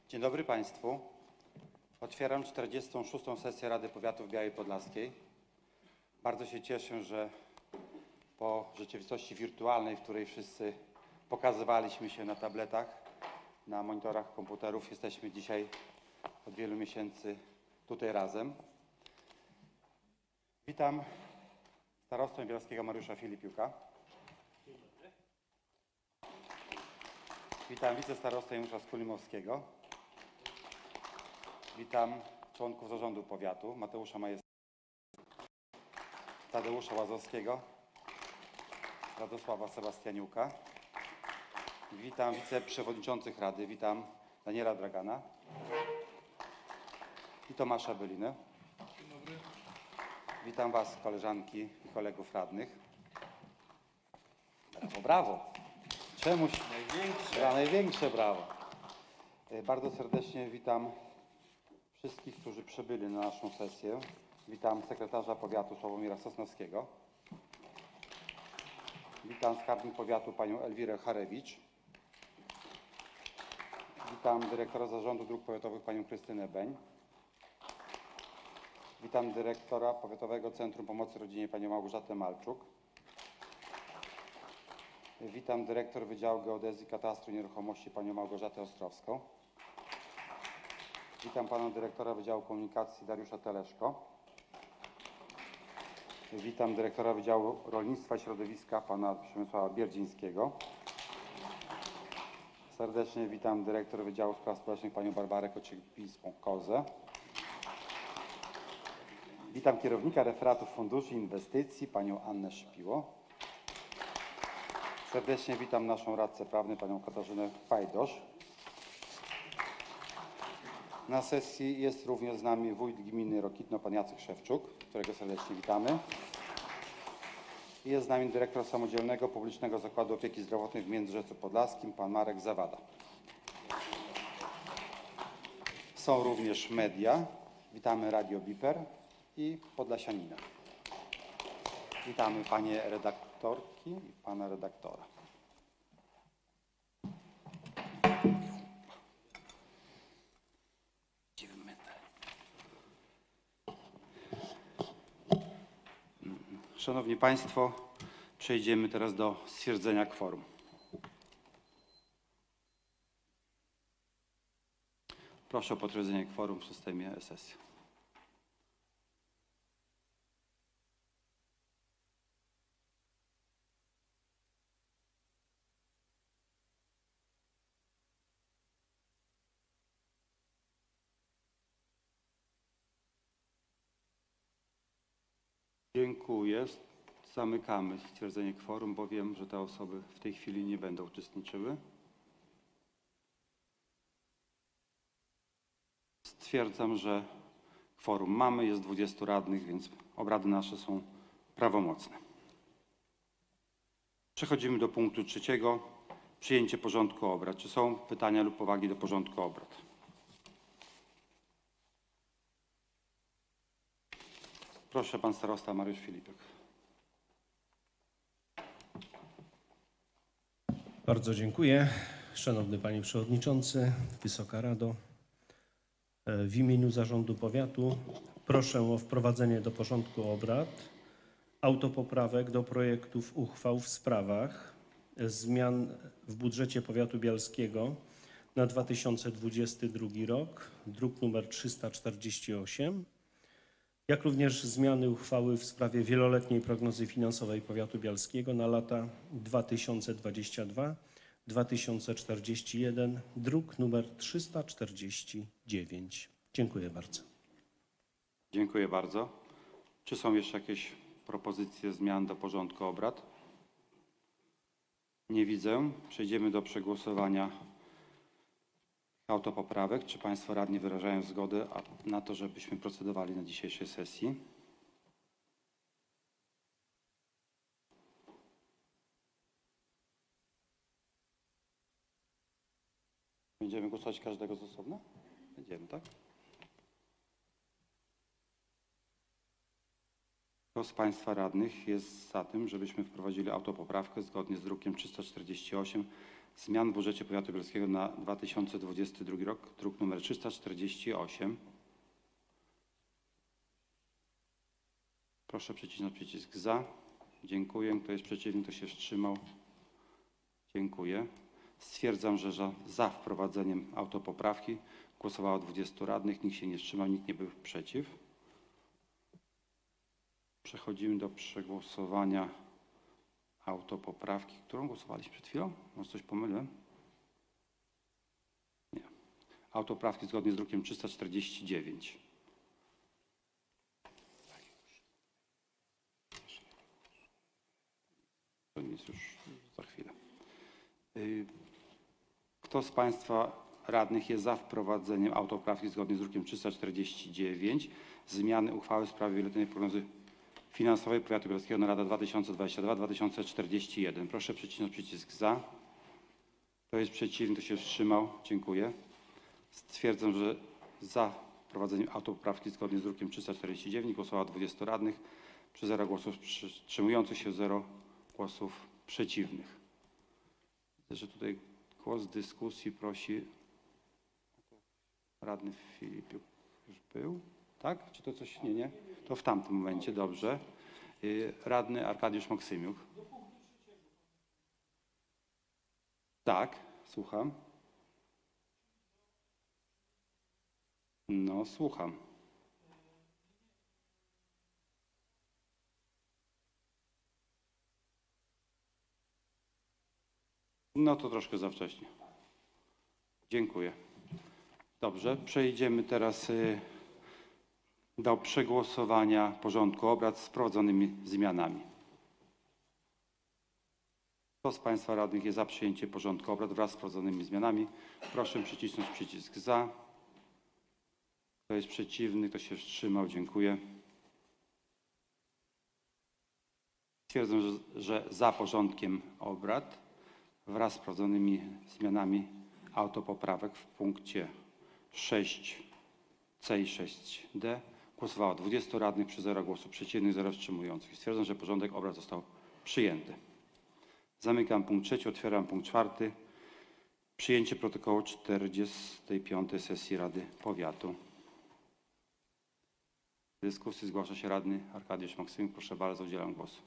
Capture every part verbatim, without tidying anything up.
Dzień dobry Państwu. Otwieram czterdziestą szóstą sesję Rady Powiatu w Białej Podlaskiej. Bardzo się cieszę, że po rzeczywistości wirtualnej, w której wszyscy pokazywaliśmy się na tabletach, na monitorach komputerów, jesteśmy dzisiaj od wielu miesięcy tutaj razem. Witam starostę bielskiego Mariusza Filipiuka. Witam wicestarostę Janusza Skulimowskiego. Witam członków zarządu powiatu Mateusza Majewskiego, Tadeusza Łazowskiego, Radosława Sebastianiuka. Witam wiceprzewodniczących Rady. Witam Daniela Dragana i Tomasza Bylinę. Dzień dobry. Witam Was, koleżanki i kolegów radnych. Brawo, brawo. Czemuś Największe. największe brawo. Bardzo serdecznie witam wszystkich, którzy przybyli na naszą sesję. Witam sekretarza powiatu Sławomira Sosnowskiego. Witam skarbnik powiatu panią Elwirę Harewicz. Witam dyrektora zarządu dróg powiatowych panią Krystynę Beń. Witam dyrektora Powiatowego Centrum Pomocy Rodzinie panią Małgorzatę Malczuk. Witam dyrektor Wydziału Geodezji, Katastru i Nieruchomości panią Małgorzatę Ostrowską. Witam pana dyrektora Wydziału Komunikacji Dariusza Teleszko. Witam dyrektora Wydziału Rolnictwa i Środowiska pana Przemysława Bierdzińskiego. Serdecznie witam dyrektor Wydziału Spraw Społecznych panią Barbarę Kociepińską-Kozę. Witam kierownika referatu funduszy i inwestycji panią Annę Szypiło. Serdecznie witam naszą radcę prawną panią Katarzynę Fajdosz. Na sesji jest również z nami wójt gminy Rokitno, pan Jacek Szewczuk, którego serdecznie witamy. I jest z nami dyrektor Samodzielnego Publicznego Zakładu Opieki Zdrowotnej w Międzyrzeczu Podlaskim, pan Marek Zawada. Są również media. Witamy Radio Biper i Podlasianina. Witamy panie redaktorki i pana redaktora. Szanowni Państwo, przejdziemy teraz do stwierdzenia kworum. Proszę o potwierdzenie kworum w systemie S S. Dziękuję. Zamykamy stwierdzenie kworum, bo wiem, że te osoby w tej chwili nie będą uczestniczyły. Stwierdzam, że kworum mamy, jest dwudziestu radnych, więc obrady nasze są prawomocne. Przechodzimy do punktu trzeciego. Przyjęcie porządku obrad. Czy są pytania lub uwagi do porządku obrad? Proszę, pan starosta Mariusz Filipek. Bardzo dziękuję. Szanowny Panie Przewodniczący, Wysoka Rado. W imieniu Zarządu Powiatu proszę o wprowadzenie do porządku obrad autopoprawek do projektów uchwał w sprawach zmian w budżecie Powiatu Bielskiego na dwa tysiące dwudziesty drugi rok, druk nr trzysta czterdzieści osiem, jak również zmiany uchwały w sprawie wieloletniej prognozy finansowej Powiatu Bielskiego na lata dwa tysiące dwudziesty drugi do dwa tysiące czterdziesty pierwszy, druk nr trzysta czterdzieści dziewięć. Dziękuję bardzo. Dziękuję bardzo. Czy są jeszcze jakieś propozycje zmian do porządku obrad? Nie widzę. Przejdziemy do przegłosowania autopoprawek. Czy Państwo radni wyrażają zgodę na to, żebyśmy procedowali na dzisiejszej sesji? Będziemy głosować każdego z osobna? Będziemy, tak? Kto z Państwa radnych jest za tym, żebyśmy wprowadzili autopoprawkę zgodnie z drukiem trzysta czterdzieści osiem zmian w budżecie powiatu bielskiego na dwa tysiące dwudziesty drugi rok, druk nr trzysta czterdzieści osiem. Proszę przycisnąć przycisk za. Dziękuję. Kto jest przeciwny, kto się wstrzymał? Dziękuję. Stwierdzam, że za, za wprowadzeniem autopoprawki głosowało dwudziestu radnych, nikt się nie wstrzymał, nikt nie był przeciw. Przechodzimy do przegłosowania autopoprawki, którą głosowaliśmy przed chwilą. Może coś pomyliłem? Nie. Autopoprawki zgodnie z drukiem trzysta czterdzieści dziewięć. To jest już za chwilę. Kto z Państwa radnych jest za wprowadzeniem autopoprawki zgodnie z drukiem trzysta czterdzieści dziewięć, zmiany uchwały w sprawie wieloletniej prognozy finansowej powiatu bielskiego na lata dwa tysiące dwudziesty drugi do dwa tysiące czterdziesty pierwszy? Proszę przycisnąć przycisk za. Kto jest przeciwny, kto się wstrzymał? Dziękuję. Stwierdzam, że za wprowadzeniem autopoprawki zgodnie z drukiem trzysta czterdzieści dziewięć głosowało dwudziestu radnych, przy zero głosów wstrzymujących się, zero głosów przeciwnych. Widzę, że tutaj głos dyskusji prosi radny Filipiuk. Już był? Tak? Czy to coś? Nie, nie? To w tamtym momencie, dobrze. Radny Arkadiusz Maksymiuk. Tak, słucham. No, słucham. No to troszkę za wcześnie. Dziękuję. Dobrze, przejdziemy teraz do przegłosowania porządku obrad z wprowadzonymi zmianami. Kto z Państwa radnych jest za przyjęciem porządku obrad wraz z wprowadzonymi zmianami? Proszę przycisnąć przycisk za. Kto jest przeciwny, kto się wstrzymał? Dziękuję. Stwierdzam, że, że za porządkiem obrad wraz z wprowadzonymi zmianami autopoprawek w punkcie sześć C i sześć D głosowało dwudziestu radnych, przy zero głosów przeciwnych, zero wstrzymujących. Stwierdzam, że porządek obrad został przyjęty. Zamykam punkt trzeci, otwieram punkt czwarty. Przyjęcie protokołu czterdziestej piątej sesji Rady Powiatu. W dyskusji zgłasza się radny Arkadiusz Maksymiuk. Proszę bardzo, udzielam głosu.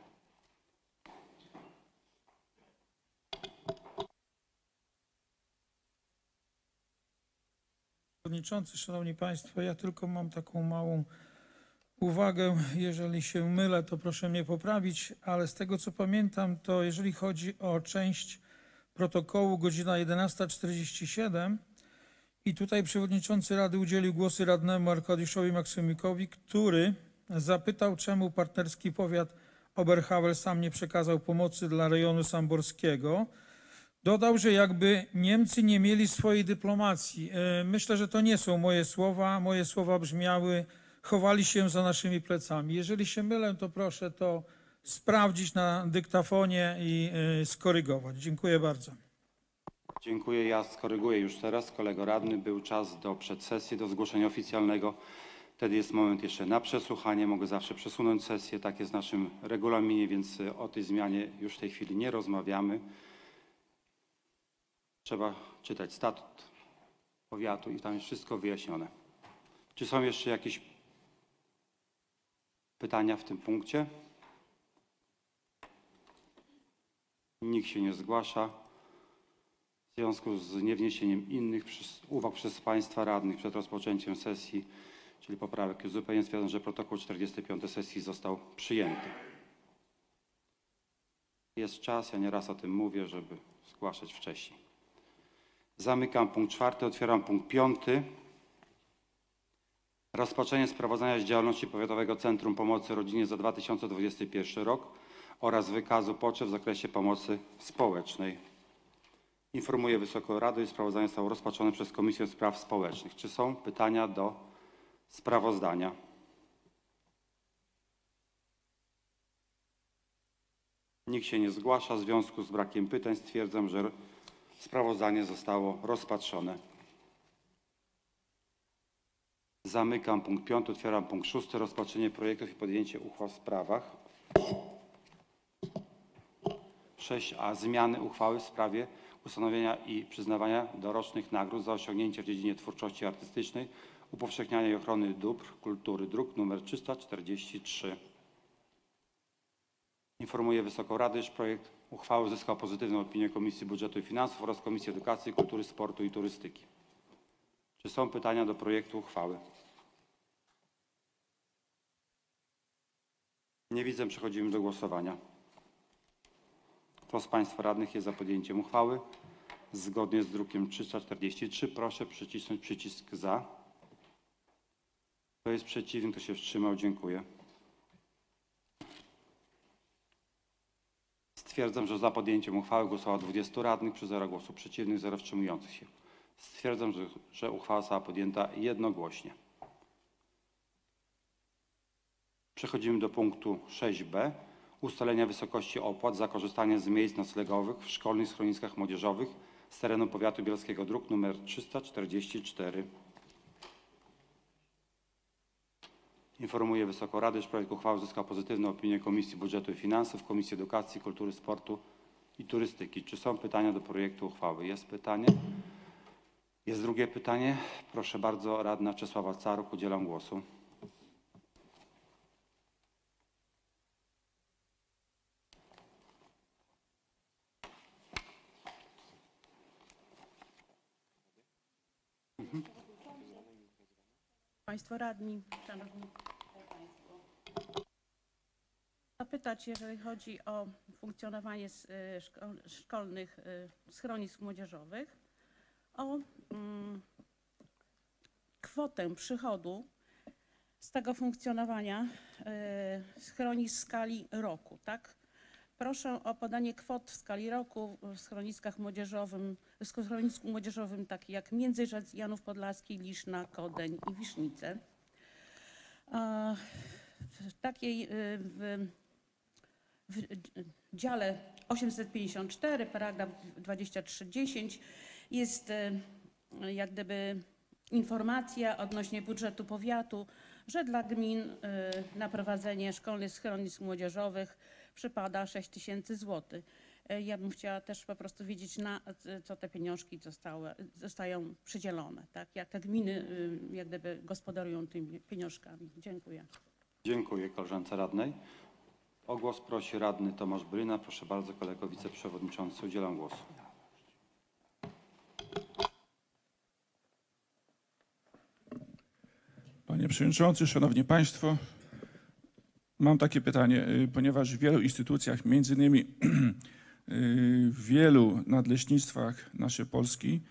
Przewodniczący, Szanowni Państwo, ja tylko mam taką małą uwagę. Jeżeli się mylę, to proszę mnie poprawić, ale z tego co pamiętam, to jeżeli chodzi o część protokołu godzina jedenasta czterdzieści siedem i tutaj przewodniczący Rady udzielił głosu radnemu Arkadiuszowi Maksymiukowi, który zapytał, czemu partnerski powiat Oberhavel sam nie przekazał pomocy dla rejonu samborskiego. Dodał, że jakby Niemcy nie mieli swojej dyplomacji. Myślę, że to nie są moje słowa. Moje słowa brzmiały: chowali się za naszymi plecami. Jeżeli się mylę, to proszę to sprawdzić na dyktafonie i skorygować. Dziękuję bardzo. Dziękuję. Ja skoryguję już teraz. Kolego radny, był czas do przedsesji, do zgłoszenia oficjalnego. Wtedy jest moment jeszcze na przesłuchanie. Mogę zawsze przesunąć sesję. Tak jest w naszym regulaminie, więc o tej zmianie już w tej chwili nie rozmawiamy. Trzeba czytać statut powiatu i tam jest wszystko wyjaśnione. Czy są jeszcze jakieś pytania w tym punkcie? Nikt się nie zgłasza. W związku z niewniesieniem innych uwag przez Państwa radnych przed rozpoczęciem sesji, czyli poprawek uzupełnień, stwierdzam, że protokół czterdziestej piątej sesji został przyjęty. Jest czas, ja nieraz o tym mówię, żeby zgłaszać wcześniej. Zamykam punkt czwarty, otwieram punkt piąty. Rozpoczęcie sprawozdania z działalności Powiatowego Centrum Pomocy Rodzinie za dwa tysiące dwudziesty pierwszy rok oraz wykazu potrzeb w zakresie pomocy społecznej. Informuję Wysoką Radę, że sprawozdanie zostało rozpatrzone przez Komisję Spraw Społecznych. Czy są pytania do sprawozdania? Nikt się nie zgłasza. W związku z brakiem pytań stwierdzam, że sprawozdanie zostało rozpatrzone. Zamykam punkt piąty, otwieram punkt szósty. Rozpatrzenie projektów i podjęcie uchwał w sprawach. sześć a. Zmiany uchwały w sprawie ustanowienia i przyznawania dorocznych nagród za osiągnięcia w dziedzinie twórczości artystycznej, upowszechniania i ochrony dóbr kultury, druk nr trzysta czterdzieści trzy. Informuję Wysoką Radę, iż projekt uchwały uzyskał pozytywną opinię Komisji Budżetu i Finansów oraz Komisji Edukacji, Kultury, Sportu i Turystyki. Czy są pytania do projektu uchwały? Nie widzę, przechodzimy do głosowania. Kto z Państwa radnych jest za podjęciem uchwały zgodnie z drukiem trzysta czterdzieści trzy, proszę przycisnąć przycisk za. Kto jest przeciwny, kto się wstrzymał? Dziękuję. Stwierdzam, że za podjęciem uchwały głosowało dwudziestu radnych, przy zero głosów przeciwnych, zero wstrzymujących się. Stwierdzam, że, że uchwała została podjęta jednogłośnie. Przechodzimy do punktu sześć b. Ustalenia wysokości opłat za korzystanie z miejsc noclegowych w szkolnych schroniskach młodzieżowych z terenu powiatu bielskiego, druk nr trzysta czterdzieści cztery. Informuję Wysoką Radę, że projekt uchwały uzyskał pozytywną opinię Komisji Budżetu i Finansów, Komisji Edukacji, Kultury, Sportu i Turystyki. Czy są pytania do projektu uchwały? Jest pytanie. Jest drugie pytanie. Proszę bardzo, radna Czesława Caruk, udzielam głosu. Państwo radni, szanowni państwo. Zapytać, jeżeli chodzi o funkcjonowanie szkolnych schronisk młodzieżowych, o mm, kwotę przychodu z tego funkcjonowania y, schronisk w skali roku, tak? Proszę o podanie kwot w skali roku w schroniskach młodzieżowym, w schronisku młodzieżowym takich jak Międzyrzec, Janów Podlaski, Liszna, Kodeń i Wisznice. W takiej w, w dziale osiemset pięćdziesiąt cztery, paragraf dwadzieścia trzy dziesięć jest jak gdyby informacja odnośnie budżetu powiatu, że dla gmin na prowadzenie szkolnych schronisk młodzieżowych przypada sześć tysięcy złotych. Ja bym chciała też po prostu wiedzieć, na co te pieniążki zostały, zostają przydzielone, tak? Jak te gminy jak gdyby gospodarują tymi pieniążkami. Dziękuję. Dziękuję koleżance radnej. O głos prosi radny Tomasz Bryna. Proszę bardzo, kolego wiceprzewodniczący, udzielam głosu. Panie Przewodniczący, Szanowni Państwo, mam takie pytanie, ponieważ w wielu instytucjach, między innymi w wielu nadleśnictwach naszej Polski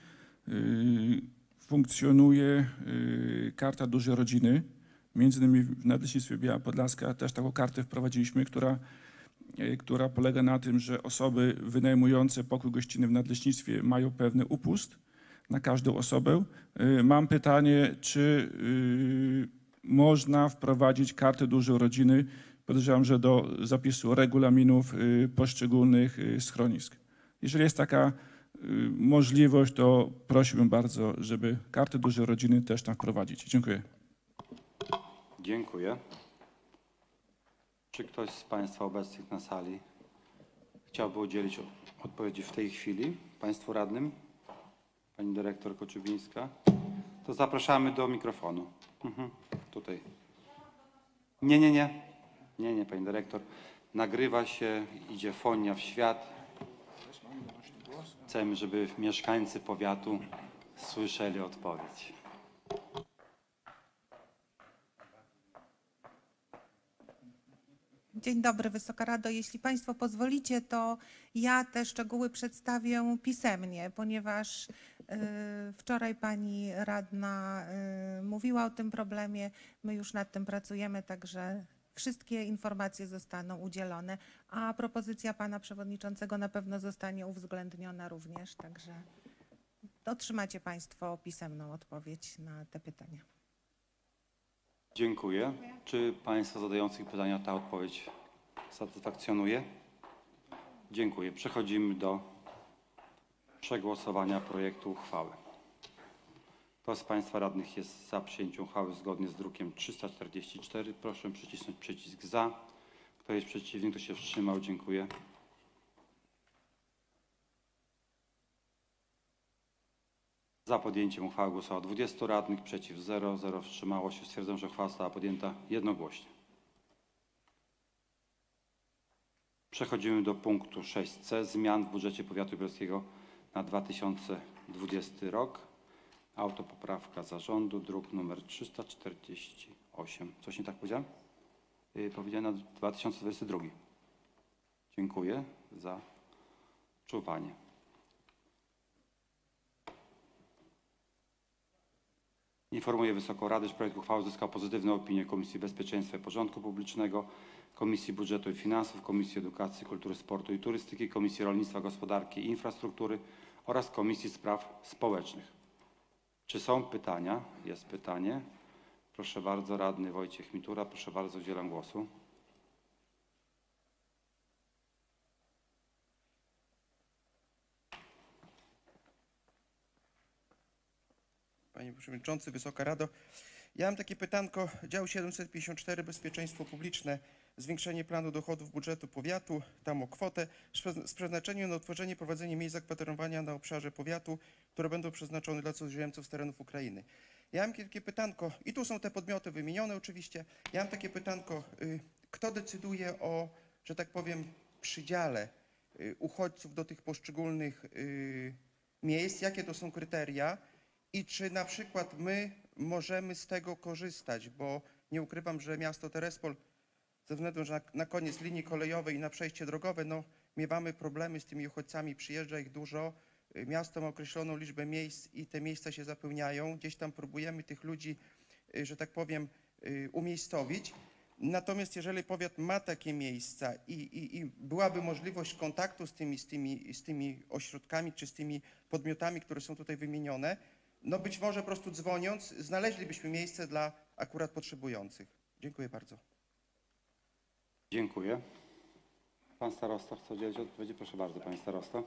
funkcjonuje Karta Dużej Rodziny. Między innymi w Nadleśnictwie Biała Podlaska też taką kartę wprowadziliśmy, która, która polega na tym, że osoby wynajmujące pokój gościnny w nadleśnictwie mają pewny upust na każdą osobę. Mam pytanie, czy można wprowadzić Kartę Dużej Rodziny, podejrzewam, że do zapisu regulaminów poszczególnych schronisk. Jeżeli jest taka możliwość, to prosiłbym bardzo, żeby Kartę Dużej Rodziny też tam wprowadzić. Dziękuję. Dziękuję. Czy ktoś z Państwa obecnych na sali chciałby udzielić odpowiedzi w tej chwili Państwu radnym? Pani dyrektor Koczubińska. To zapraszamy do mikrofonu. Mhm. Tutaj. Nie, nie, nie. Nie, nie, pani dyrektor. Nagrywa się, idzie fonia w świat. Chcemy, żeby mieszkańcy powiatu słyszeli odpowiedź. Dzień dobry, Wysoka Rado. Jeśli Państwo pozwolicie, to ja te szczegóły przedstawię pisemnie, ponieważ y, wczoraj pani radna y, mówiła o tym problemie. My już nad tym pracujemy, także wszystkie informacje zostaną udzielone, a propozycja pana przewodniczącego na pewno zostanie uwzględniona również, także otrzymacie Państwo pisemną odpowiedź na te pytania. Dziękuję. Czy Państwa zadających pytania ta odpowiedź satysfakcjonuje? Dziękuję. Przechodzimy do przegłosowania projektu uchwały. Kto z Państwa radnych jest za przyjęciem uchwały zgodnie z drukiem trzysta czterdzieści cztery? Proszę przycisnąć przycisk za. Kto jest przeciwny, kto się wstrzymał? Dziękuję. Za podjęciem uchwały głosowało dwudziestu radnych, przeciw zero, zero wstrzymało się. Stwierdzam, że uchwała została podjęta jednogłośnie. Przechodzimy do punktu sześć c. Zmian w budżecie powiatu lubelskiego na dwa tysiące dwudziesty rok. Autopoprawka zarządu, druk nr trzysta czterdzieści osiem. Coś nie tak powiedziałem? Yy, powiedziałem na dwa tysiące dwudziesty drugi. Dziękuję za czuwanie. Informuję Wysoką Radę, że projekt uchwały uzyskał pozytywną opinię Komisji Bezpieczeństwa i Porządku Publicznego, Komisji Budżetu i Finansów, Komisji Edukacji, Kultury, Sportu i Turystyki, Komisji Rolnictwa, Gospodarki i Infrastruktury oraz Komisji Spraw Społecznych. Czy są pytania? Jest pytanie. Proszę bardzo, radny Wojciech Mitura. Proszę bardzo, udzielam głosu. Panie Przewodniczący, Wysoka Rado. Ja mam takie pytanko. Dział siedemset pięćdziesiąt cztery Bezpieczeństwo Publiczne. Zwiększenie planu dochodów budżetu powiatu, tam o kwotę z przeznaczeniem na utworzenie i prowadzenie miejsc zakwaterowania na obszarze powiatu, które będą przeznaczone dla cudzoziemców z terenów Ukrainy. Ja mam takie pytanko, i tu są te podmioty wymienione oczywiście. Ja mam takie pytanko, kto decyduje o, że tak powiem, przydziale uchodźców do tych poszczególnych miejsc? Jakie to są kryteria? I czy na przykład my możemy z tego korzystać, bo nie ukrywam, że miasto Terespol ze względu, że na, na koniec linii kolejowej i na przejście drogowe, no miewamy problemy z tymi uchodźcami, przyjeżdża ich dużo, miasto ma określoną liczbę miejsc i te miejsca się zapełniają, gdzieś tam próbujemy tych ludzi, że tak powiem, umiejscowić. Natomiast jeżeli powiat ma takie miejsca i, i, i byłaby możliwość kontaktu z tymi, z, tymi, z tymi ośrodkami czy z tymi podmiotami, które są tutaj wymienione, no być może po prostu dzwoniąc znaleźlibyśmy miejsce dla akurat potrzebujących. Dziękuję bardzo. Dziękuję. Pan starosta chce udzielić odpowiedzi? Proszę bardzo, panie starosto.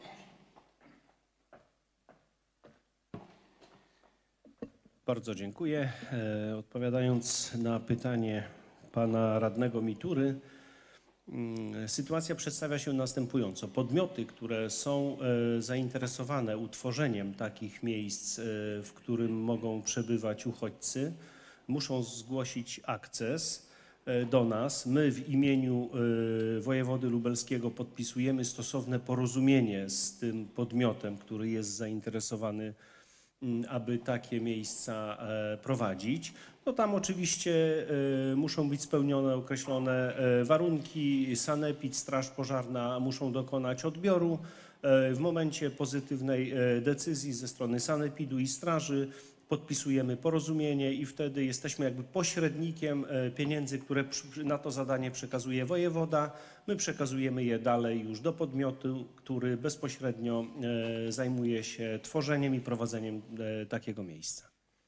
Bardzo dziękuję. E, Odpowiadając na pytanie pana radnego Mitury, mm, sytuacja przedstawia się następująco. Podmioty, które są e, zainteresowane utworzeniem takich miejsc, e, w którym mogą przebywać uchodźcy, muszą zgłosić akces do nas. My w imieniu wojewody lubelskiego podpisujemy stosowne porozumienie z tym podmiotem, który jest zainteresowany, aby takie miejsca prowadzić. No tam oczywiście muszą być spełnione określone warunki. Sanepid, Straż Pożarna muszą dokonać odbioru. W momencie pozytywnej decyzji ze strony Sanepidu i Straży podpisujemy porozumienie i wtedy jesteśmy jakby pośrednikiem pieniędzy, które na to zadanie przekazuje wojewoda. My przekazujemy je dalej już do podmiotu, który bezpośrednio zajmuje się tworzeniem i prowadzeniem takiego miejsca.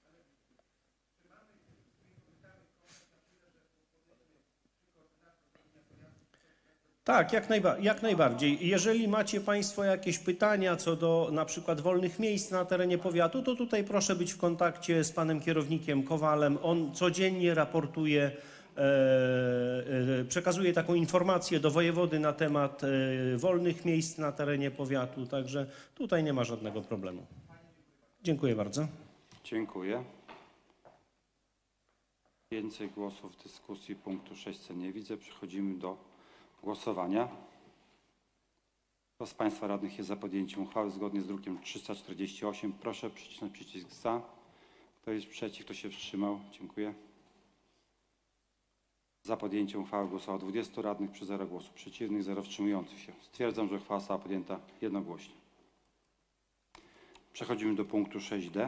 Tak, jak, najba jak najbardziej. Jeżeli macie Państwo jakieś pytania co do na przykład wolnych miejsc na terenie powiatu, to tutaj proszę być w kontakcie z panem kierownikiem Kowalem. On codziennie raportuje, e, e, przekazuje taką informację do wojewody na temat e, wolnych miejsc na terenie powiatu, także tutaj nie ma żadnego problemu. Dziękuję bardzo. Dziękuję. Więcej głosów w dyskusji punktu sześć c nie widzę. Przechodzimy do głosowania. Kto z Państwa radnych jest za podjęciem uchwały zgodnie z drukiem trzysta czterdzieści osiem? Proszę przycisnąć przycisk za. Kto jest przeciw? Kto się wstrzymał? Dziękuję. Za podjęciem uchwały głosowało dwudziestu radnych, przy zero głosów przeciwnych, zero wstrzymujących się. Stwierdzam, że uchwała została podjęta jednogłośnie. Przechodzimy do punktu sześć d.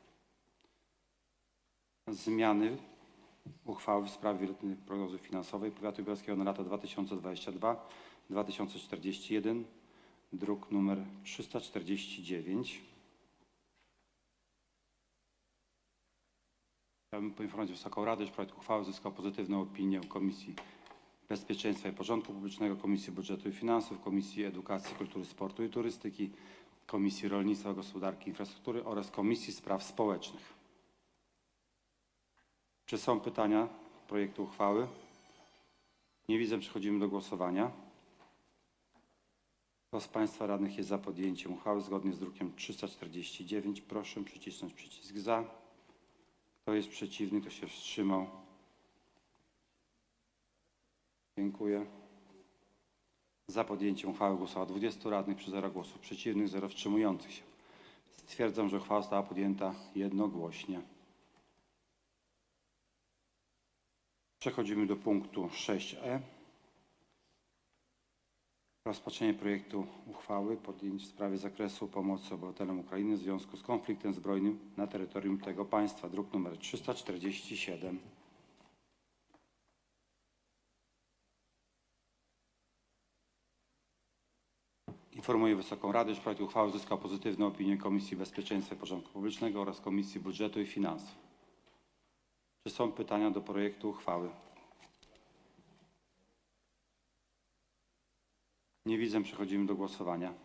Zmiany uchwały w sprawie wieloletniej prognozy finansowej powiatu lubelskiego na lata dwa tysiące dwudziesty drugi do dwa tysiące czterdziesty jeden, druk nr trzysta czterdzieści dziewięć. Chciałbym poinformować Wysoką Radę, że projekt uchwały uzyskał pozytywną opinię Komisji Bezpieczeństwa i Porządku Publicznego, Komisji Budżetu i Finansów, Komisji Edukacji, Kultury, Sportu i Turystyki, Komisji Rolnictwa, Gospodarki i Infrastruktury oraz Komisji Spraw Społecznych. Czy są pytania do projektu uchwały? Nie widzę. Przechodzimy do głosowania. Kto z Państwa radnych jest za podjęciem uchwały zgodnie z drukiem trzysta czterdzieści dziewięć? Proszę przycisnąć przycisk za. Kto jest przeciwny? Kto się wstrzymał? Dziękuję. Za podjęciem uchwały głosowało dwudziestu radnych, przy zero głosów przeciwnych, zero wstrzymujących się. Stwierdzam, że uchwała została podjęta jednogłośnie. Przechodzimy do punktu sześć e. Rozpatrzenie projektu uchwały podjęć w sprawie zakresu pomocy obywatelom Ukrainy w związku z konfliktem zbrojnym na terytorium tego państwa. Druk nr trzysta czterdzieści siedem. Informuję Wysoką Radę, że projekt uchwały uzyskał pozytywną opinię Komisji Bezpieczeństwa i Porządku Publicznego oraz Komisji Budżetu i Finansów. Czy są pytania do projektu uchwały? Nie widzę. Przechodzimy do głosowania.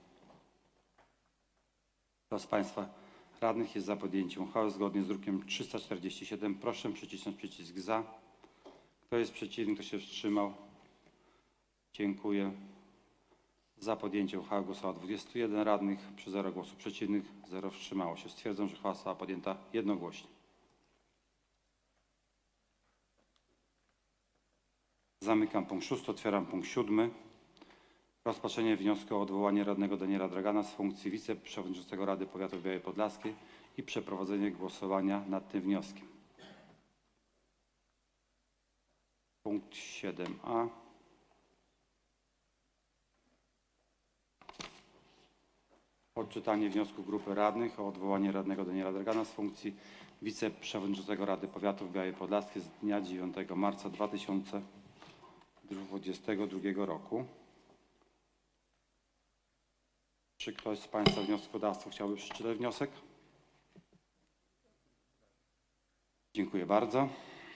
Kto z Państwa radnych jest za podjęciem uchwały zgodnie z drukiem trzysta czterdzieści siedem? Proszę przycisnąć przycisk za. Kto jest przeciwny? Kto się wstrzymał? Dziękuję. Za podjęciem uchwały głosowało dwudziestu jeden radnych, przy zero głosów przeciwnych, zero wstrzymało się. Stwierdzam, że uchwała została podjęta jednogłośnie. Zamykam punkt szósty, otwieram punkt siódmy. Rozpatrzenie wniosku o odwołanie radnego Daniela Dragana z funkcji wiceprzewodniczącego Rady Powiatu w Białej Podlaskiej i przeprowadzenie głosowania nad tym wnioskiem. Punkt siedem a. Odczytanie wniosku grupy radnych o odwołanie radnego Daniela Dragana z funkcji wiceprzewodniczącego Rady Powiatu w Białej Podlaskiej z dnia dziewiątego marca dwa tysiące dwudziestego drugiego roku. Czy ktoś z Państwa wnioskodawców chciałby przeczytać wniosek? Dziękuję bardzo.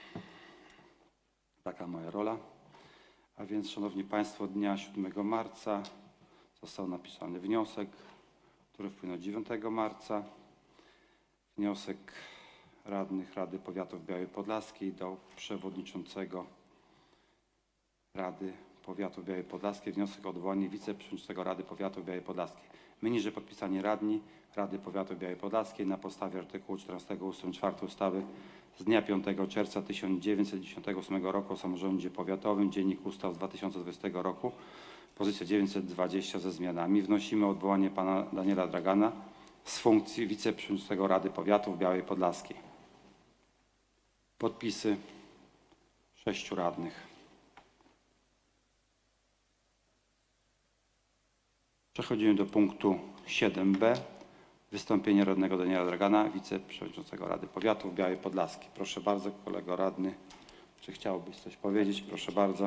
Taka moja rola. A więc, Szanowni Państwo, dnia siódmego marca został napisany wniosek, który wpłynął dziewiątego marca. Wniosek radnych Rady Powiatu w Białej Podlaskiej do przewodniczącego Rady Powiatu w Białej Podlaskiej wniosek o odwołanie wiceprzewodniczącego Rady Powiatu w Białej Podlaskiej. My niżej podpisani radni Rady Powiatu w Białej Podlaskiej na podstawie artykułu czternastego ustęp czwarty ustawy z dnia piątego czerwca tysiąc dziewięćset dziewięćdziesiątego ósmego roku o samorządzie powiatowym, Dziennik Ustaw z dwa tysiące dwudziestego roku, pozycja dziewięćset dwadzieścia ze zmianami. Wnosimy o odwołanie pana Daniela Dragana z funkcji wiceprzewodniczącego Rady Powiatu w Białej Podlaskiej. Podpisy sześciu radnych. Przechodzimy do punktu siedem b. Wystąpienie radnego Daniela Dragana, wiceprzewodniczącego Rady Powiatu w Białej Podlaskiej. Proszę bardzo, kolego radny, czy chciałbyś coś powiedzieć? Proszę bardzo.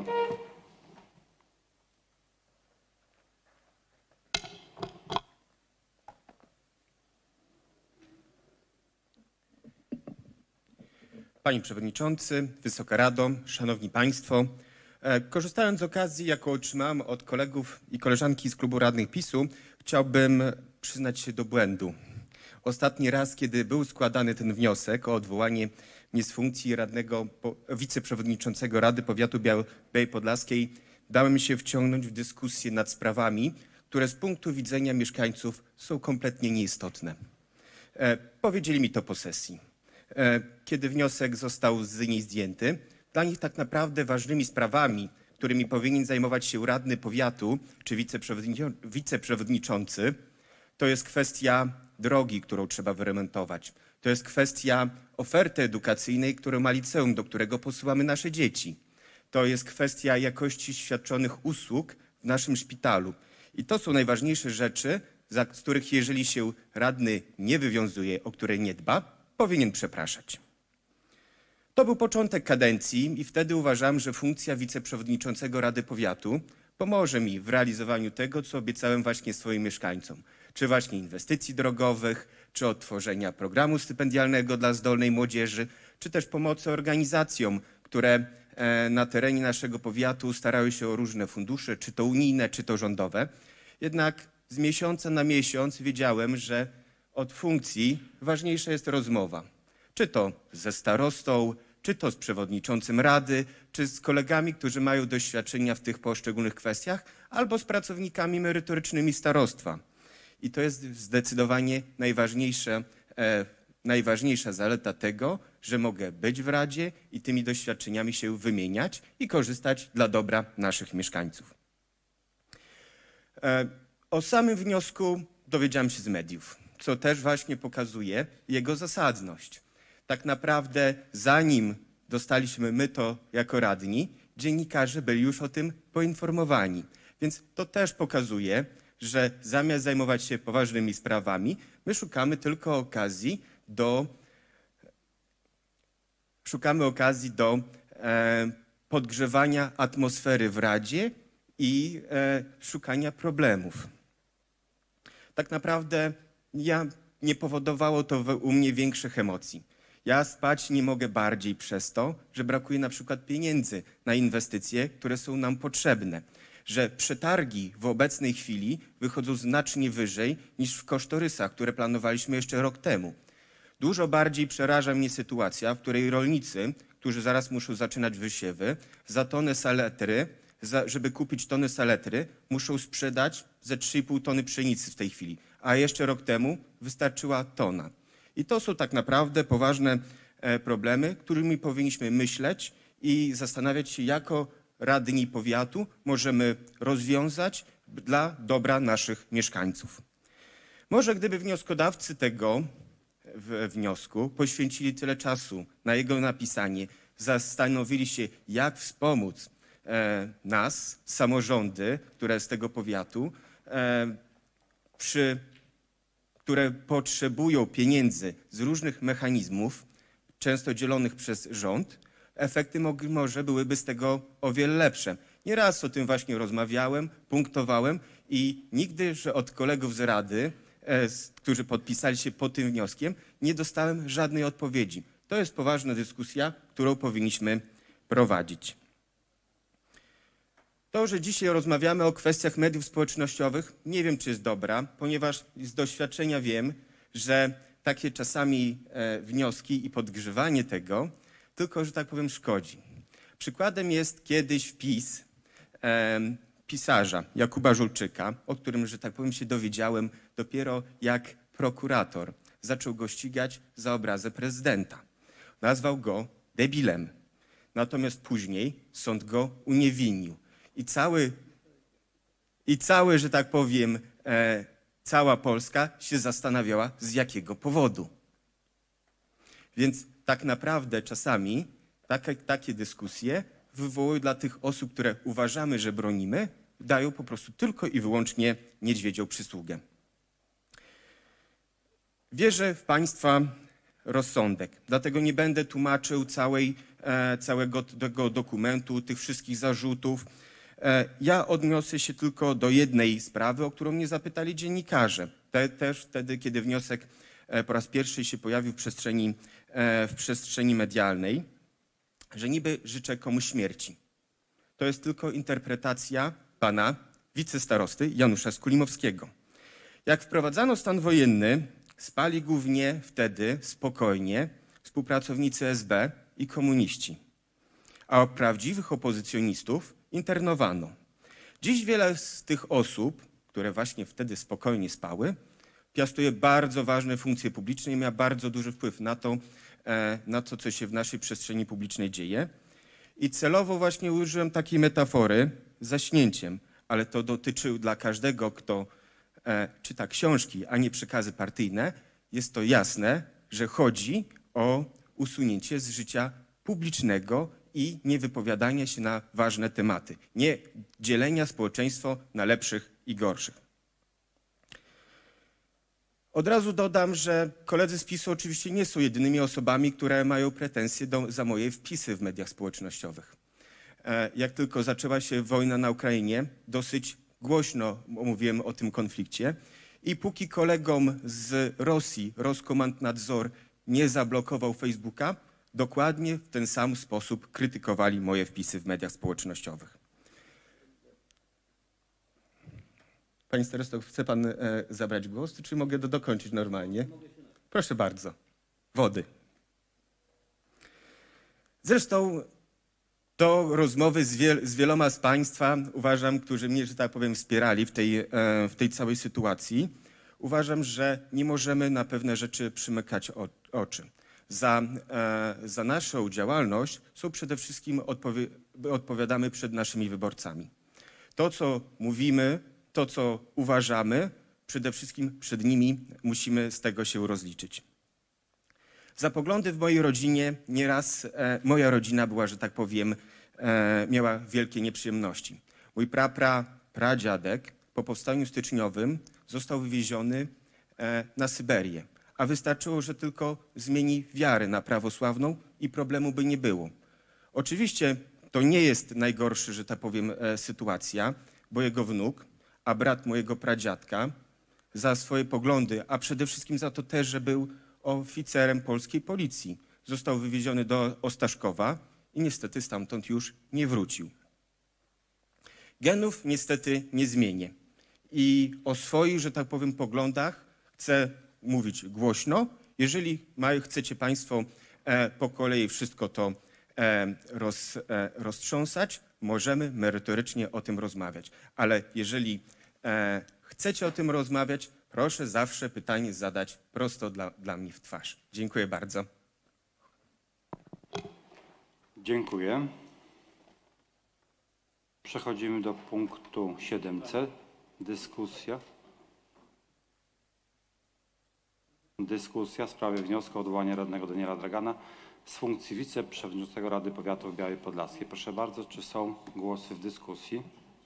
Panie Przewodniczący, Wysoka Rado, Szanowni Państwo. Korzystając z okazji, jaką otrzymałem od kolegów i koleżanki z klubu radnych PiSu, chciałbym przyznać się do błędu. Ostatni raz, kiedy był składany ten wniosek o odwołanie mnie z funkcji radnego wiceprzewodniczącego Rady Powiatu Białej Podlaskiej, dałem się wciągnąć w dyskusję nad sprawami, które z punktu widzenia mieszkańców są kompletnie nieistotne. E, powiedzieli mi to po sesji. E, kiedy wniosek został z niej zdjęty, dla nich tak naprawdę ważnymi sprawami, którymi powinien zajmować się radny powiatu czy wiceprzewodniczący, to jest kwestia drogi, którą trzeba wyremontować. To jest kwestia oferty edukacyjnej, którą ma liceum, do którego posyłamy nasze dzieci. To jest kwestia jakości świadczonych usług w naszym szpitalu. I to są najważniejsze rzeczy, za, z których jeżeli się radny nie wywiązuje, o które nie dba, powinien przepraszać. To był początek kadencji i wtedy uważam, że funkcja wiceprzewodniczącego Rady Powiatu pomoże mi w realizowaniu tego, co obiecałem właśnie swoim mieszkańcom. Czy właśnie inwestycji drogowych, czy odtworzenia programu stypendialnego dla zdolnej młodzieży, czy też pomocy organizacjom, które na terenie naszego powiatu starały się o różne fundusze, czy to unijne, czy to rządowe. Jednak z miesiąca na miesiąc wiedziałem, że od funkcji ważniejsza jest rozmowa. Czy to ze starostą, czy to z przewodniczącym rady, czy z kolegami, którzy mają doświadczenia w tych poszczególnych kwestiach, albo z pracownikami merytorycznymi starostwa. I to jest zdecydowanie najważniejsze, e, najważniejsza zaleta tego, że mogę być w Radzie i tymi doświadczeniami się wymieniać i korzystać dla dobra naszych mieszkańców. E, o samym wniosku dowiedziałem się z mediów, co też właśnie pokazuje jego zasadność. Tak naprawdę zanim dostaliśmy my to jako radni, dziennikarze byli już o tym poinformowani. Więc to też pokazuje, że zamiast zajmować się poważnymi sprawami, my szukamy tylko okazji do, szukamy okazji do e, podgrzewania atmosfery w Radzie i e, szukania problemów. Tak naprawdę ja, nie powodowało to w, u mnie większych emocji. Ja spać nie mogę bardziej przez to, że brakuje na przykład pieniędzy na inwestycje, które są nam potrzebne. Że przetargi w obecnej chwili wychodzą znacznie wyżej niż w kosztorysach, które planowaliśmy jeszcze rok temu. Dużo bardziej przeraża mnie sytuacja, w której rolnicy, którzy zaraz muszą zaczynać wysiewy, za tonę saletry, za, żeby kupić tonę saletry, muszą sprzedać ze trzy i pół tony pszenicy w tej chwili, a jeszcze rok temu wystarczyła tona. I to są tak naprawdę poważne e, problemy, którymi powinniśmy myśleć i zastanawiać się, jako radni powiatu możemy rozwiązać dla dobra naszych mieszkańców. Może gdyby wnioskodawcy tego wniosku poświęcili tyle czasu na jego napisanie, zastanowili się, jak wspomóc e, nas, samorządy, które z tego powiatu, e, przy, które potrzebują pieniędzy z różnych mechanizmów, często dzielonych przez rząd, efekty mogli, może byłyby z tego o wiele lepsze. Nieraz o tym właśnie rozmawiałem, punktowałem i nigdy, że od kolegów z Rady, e, z, którzy podpisali się pod tym wnioskiem, nie dostałem żadnej odpowiedzi. To jest poważna dyskusja, którą powinniśmy prowadzić. To, że dzisiaj rozmawiamy o kwestiach mediów społecznościowych, nie wiem, czy jest dobra, ponieważ z doświadczenia wiem, że takie czasami e, wnioski i podgrzewanie tego tylko, że tak powiem, szkodzi. Przykładem jest kiedyś wpis e, pisarza Jakuba Żulczyka, o którym, że tak powiem, się dowiedziałem dopiero jak prokurator zaczął go ścigać za obrazę prezydenta. Nazwał go debilem. Natomiast później sąd go uniewinnił. I cały, i cały że tak powiem, e, cała Polska się zastanawiała, z jakiego powodu. Więc tak naprawdę czasami takie, takie dyskusje wywołują dla tych osób, które uważamy, że bronimy, dają po prostu tylko i wyłącznie niedźwiedzią przysługę. Wierzę w Państwa rozsądek, dlatego nie będę tłumaczył całej, e, całego tego dokumentu, tych wszystkich zarzutów. E, ja odniosę się tylko do jednej sprawy, o którą mnie zapytali dziennikarze. Te, też wtedy, kiedy wniosek e, po raz pierwszy się pojawił w przestrzeni w przestrzeni medialnej, że niby życzę komuś śmierci. To jest tylko interpretacja pana wicestarosty Janusza Skulimowskiego. Jak wprowadzano stan wojenny, spali głównie wtedy spokojnie współpracownicy S B i komuniści, a prawdziwych opozycjonistów internowano. Dziś wiele z tych osób, które właśnie wtedy spokojnie spały, piastuje bardzo ważne funkcje publiczne i ma bardzo duży wpływ na to, na to, co się w naszej przestrzeni publicznej dzieje. I celowo właśnie użyłem takiej metafory z zaśnięciem, ale to dotyczy dla każdego, kto e, czyta książki, a nie przekazy partyjne. Jest to jasne, że chodzi o usunięcie z życia publicznego i nie wypowiadania się na ważne tematy. Nie dzielenia społeczeństwa na lepszych i gorszych. Od razu dodam, że koledzy z PiS-u oczywiście nie są jedynymi osobami, które mają pretensje do, za moje wpisy w mediach społecznościowych. E, jak tylko zaczęła się wojna na Ukrainie, dosyć głośno mówiłem o tym konflikcie i póki kolegom z Rosji Roskomandnadzor nie zablokował Facebooka, dokładnie w ten sam sposób krytykowali moje wpisy w mediach społecznościowych. Panie starosto, chce pan e, zabrać głos, czy mogę do, dokończyć normalnie? Proszę bardzo. Wody. Zresztą to rozmowy z, wiel z wieloma z Państwa, uważam, którzy mnie, że tak powiem, wspierali w tej, e, w tej całej sytuacji. Uważam, że nie możemy na pewne rzeczy przymykać o, oczy. Za, e, za naszą działalność są przede wszystkim odpowie odpowiadamy przed naszymi wyborcami. To, co mówimy, to, co uważamy, przede wszystkim przed nimi musimy z tego się rozliczyć. Za poglądy w mojej rodzinie nieraz e, moja rodzina była, że tak powiem, e, miała wielkie nieprzyjemności. Mój pra, pra, pradziadek po powstaniu styczniowym został wywieziony e, na Syberię, a wystarczyło, że tylko zmieni wiarę na prawosławną i problemu by nie było. Oczywiście to nie jest najgorsza, że tak powiem, e, sytuacja, bo jego wnuk, a brat mojego pradziadka za swoje poglądy, a przede wszystkim za to też, że był oficerem polskiej policji, został wywieziony do Ostaszkowa i niestety stamtąd już nie wrócił. Genów niestety nie zmienię i o swoich, że tak powiem, poglądach chcę mówić głośno. Jeżeli mają, chcecie Państwo e, po kolei wszystko to e, roz, e, roztrząsać, możemy merytorycznie o tym rozmawiać. Ale jeżeli e, chcecie o tym rozmawiać, proszę zawsze pytanie zadać prosto dla, dla mnie w twarz. Dziękuję bardzo. Dziękuję. Przechodzimy do punktu siedem C. Dyskusja. Dyskusja w sprawie wniosku o odwołanie radnego Daniela Dragana z funkcji wiceprzewodniczącego Rady Powiatu w Białej Podlaskiej. Proszę bardzo, czy są głosy w dyskusji?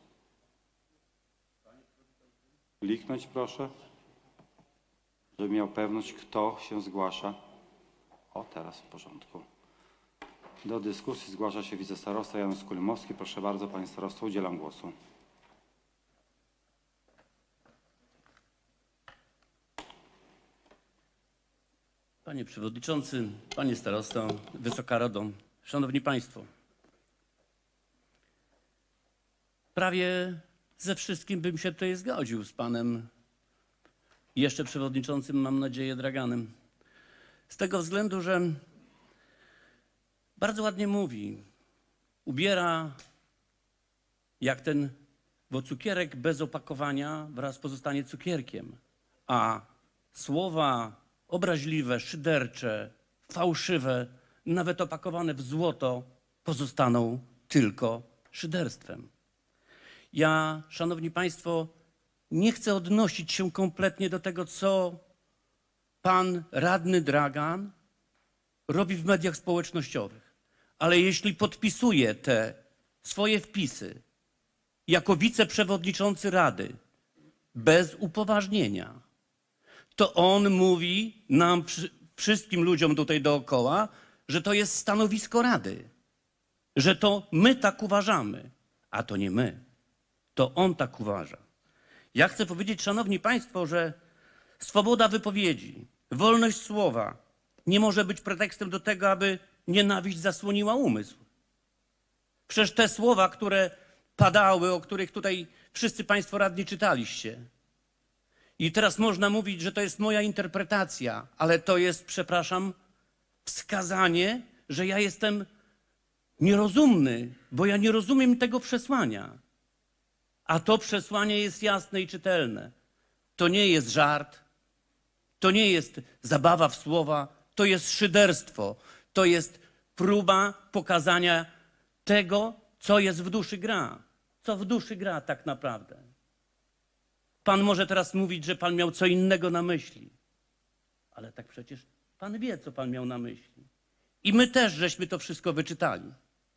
Kliknąć proszę, żeby miał pewność, kto się zgłasza. O, teraz w porządku. Do dyskusji zgłasza się wicestarosta Janusz Skulimowski. Proszę bardzo, panie starosto, udzielam głosu. Panie Przewodniczący, Panie Starosto, Wysoka Rado, Szanowni Państwo. Prawie ze wszystkim bym się tutaj zgodził z Panem jeszcze Przewodniczącym, mam nadzieję, Draganem. Z tego względu, że bardzo ładnie mówi, ubiera jak ten, bo cukierek bez opakowania wraz pozostanie cukierkiem, a słowa obraźliwe, szydercze, fałszywe, nawet opakowane w złoto, pozostaną tylko szyderstwem. Ja, Szanowni Państwo, nie chcę odnosić się kompletnie do tego, co pan radny Dragan robi w mediach społecznościowych. Ale jeśli podpisuje te swoje wpisy jako wiceprzewodniczący Rady bez upoważnienia, to on mówi nam, wszystkim ludziom tutaj dookoła, że to jest stanowisko Rady, że to my tak uważamy, a to nie my, to on tak uważa. Ja chcę powiedzieć, Szanowni Państwo, że swoboda wypowiedzi, wolność słowa nie może być pretekstem do tego, aby nienawiść zasłoniła umysł. Przecież te słowa, które padały, o których tutaj wszyscy Państwo radni czytaliście, i teraz można mówić, że to jest moja interpretacja, ale to jest, przepraszam, wskazanie, że ja jestem nierozumny, bo ja nie rozumiem tego przesłania. A to przesłanie jest jasne i czytelne. To nie jest żart, to nie jest zabawa w słowa, to jest szyderstwo, to jest próba pokazania tego, co jest w duszy gra. Co w duszy gra tak naprawdę. Pan może teraz mówić, że pan miał co innego na myśli. Ale tak przecież pan wie, co pan miał na myśli. I my też żeśmy to wszystko wyczytali.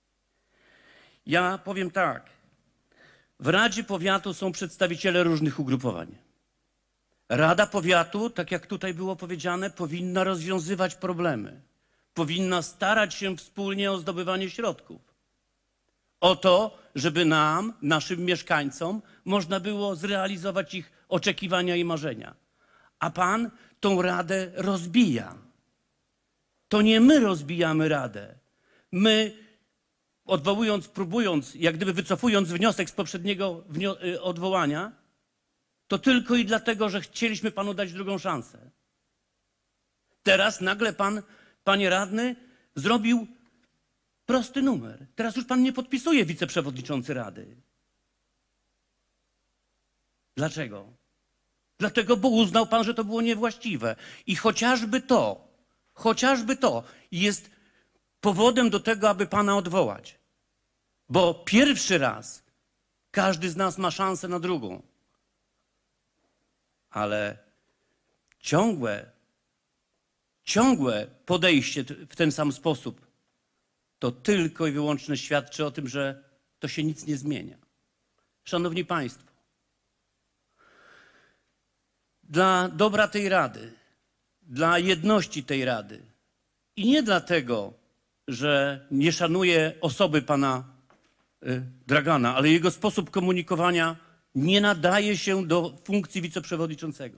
Ja powiem tak. W Radzie Powiatu są przedstawiciele różnych ugrupowań. Rada Powiatu, tak jak tutaj było powiedziane, powinna rozwiązywać problemy. Powinna starać się wspólnie o zdobywanie środków. O to, żeby nam, naszym mieszkańcom, można było zrealizować ich oczekiwania i marzenia. A pan tą radę rozbija. To nie my rozbijamy radę. My, odwołując, próbując, jak gdyby wycofując wniosek z poprzedniego odwołania, to tylko i dlatego, że chcieliśmy panu dać drugą szansę. Teraz nagle pan, panie radny, zrobił Prosty numer. Teraz już pan nie podpisuje, wiceprzewodniczący Rady. Dlaczego? Dlatego, bo uznał pan, że to było niewłaściwe. I chociażby to, chociażby to jest powodem do tego, aby pana odwołać. Bo pierwszy raz każdy z nas ma szansę na drugą. Ale ciągłe, ciągłe podejście w ten sam sposób to tylko i wyłącznie świadczy o tym, że to się nic nie zmienia. Szanowni Państwo, dla dobra tej Rady, dla jedności tej Rady i nie dlatego, że nie szanuję osoby pana y, Dragana, ale jego sposób komunikowania nie nadaje się do funkcji wiceprzewodniczącego.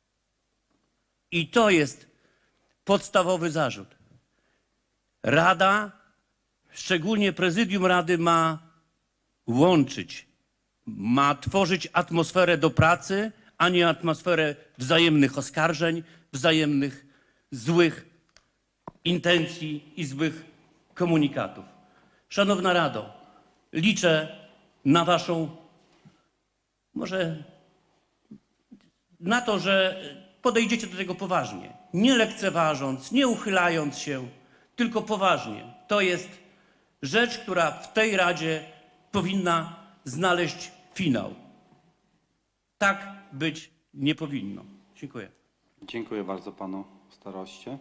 I to jest podstawowy zarzut. Rada, szczególnie prezydium Rady, ma łączyć, ma tworzyć atmosferę do pracy, a nie atmosferę wzajemnych oskarżeń, wzajemnych złych intencji i złych komunikatów. Szanowna Rado, liczę na waszą, może na to, że podejdziecie do tego poważnie, nie lekceważąc, nie uchylając się, tylko poważnie. To jest rzecz, która w tej Radzie powinna znaleźć finał. Tak być nie powinno. Dziękuję. Dziękuję bardzo panu staroście.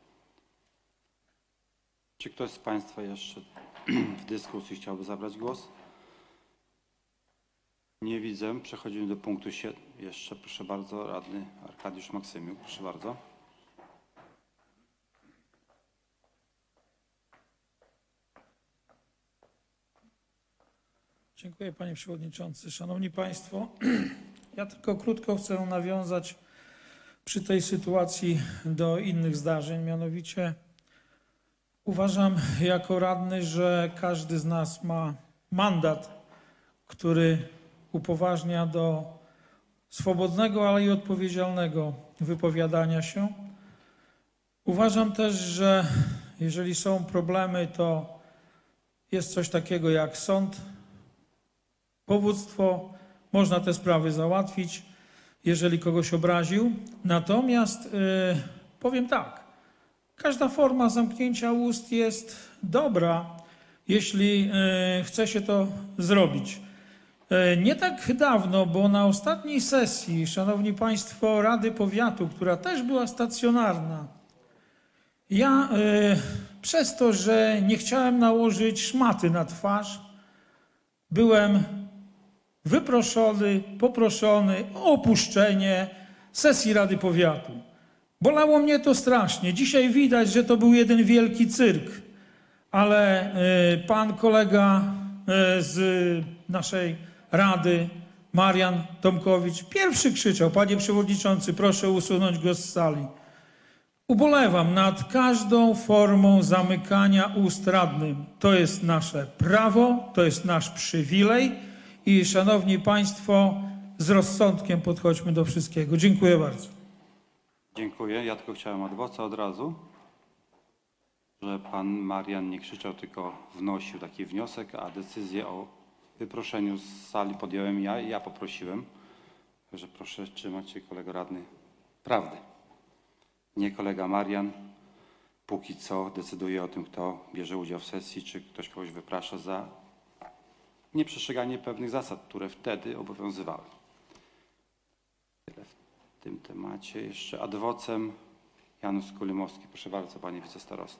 Czy ktoś z państwa jeszcze w dyskusji chciałby zabrać głos? Nie widzę. Przechodzimy do punktu siedem. Jeszcze proszę bardzo, radny Arkadiusz Maksymiuk. Proszę bardzo. Dziękuję panie przewodniczący. Szanowni państwo, ja tylko krótko chcę nawiązać przy tej sytuacji do innych zdarzeń. Mianowicie uważam jako radny, że każdy z nas ma mandat, który upoważnia do swobodnego, ale i odpowiedzialnego wypowiadania się. Uważam też, że jeżeli są problemy, to jest coś takiego jak sąd, powództwo, można te sprawy załatwić, jeżeli kogoś obraził. Natomiast yy, powiem tak, każda forma zamknięcia ust jest dobra, jeśli yy, chce się to zrobić. Yy, nie tak dawno, bo na ostatniej sesji, szanowni państwo, Rady Powiatu, która też była stacjonarna, ja yy, przez to, że nie chciałem nałożyć szmaty na twarz, byłem wyproszony, poproszony o opuszczenie sesji Rady Powiatu. Bolało mnie to strasznie. Dzisiaj widać, że to był jeden wielki cyrk, ale y, pan kolega y, z naszej Rady, Marian Tomkowicz, pierwszy krzyczał: panie przewodniczący, proszę usunąć go z sali. Ubolewam nad każdą formą zamykania ust radnym. To jest nasze prawo, to jest nasz przywilej i szanowni państwo, z rozsądkiem podchodźmy do wszystkiego. Dziękuję bardzo. Dziękuję. Ja tylko chciałem adwokat od razu, że pan Marian nie krzyczał, tylko wnosił taki wniosek, a decyzję o wyproszeniu z sali podjąłem ja i ja poprosiłem. Także proszę trzymać się, kolego radny, prawdy. Nie kolega Marian póki co decyduje o tym, kto bierze udział w sesji, czy ktoś kogoś wyprasza za nieprzestrzeganie pewnych zasad, które wtedy obowiązywały. Tyle w tym temacie. Jeszcze adwocem Janusz Kulymowski. Proszę bardzo, panie wicestarosto.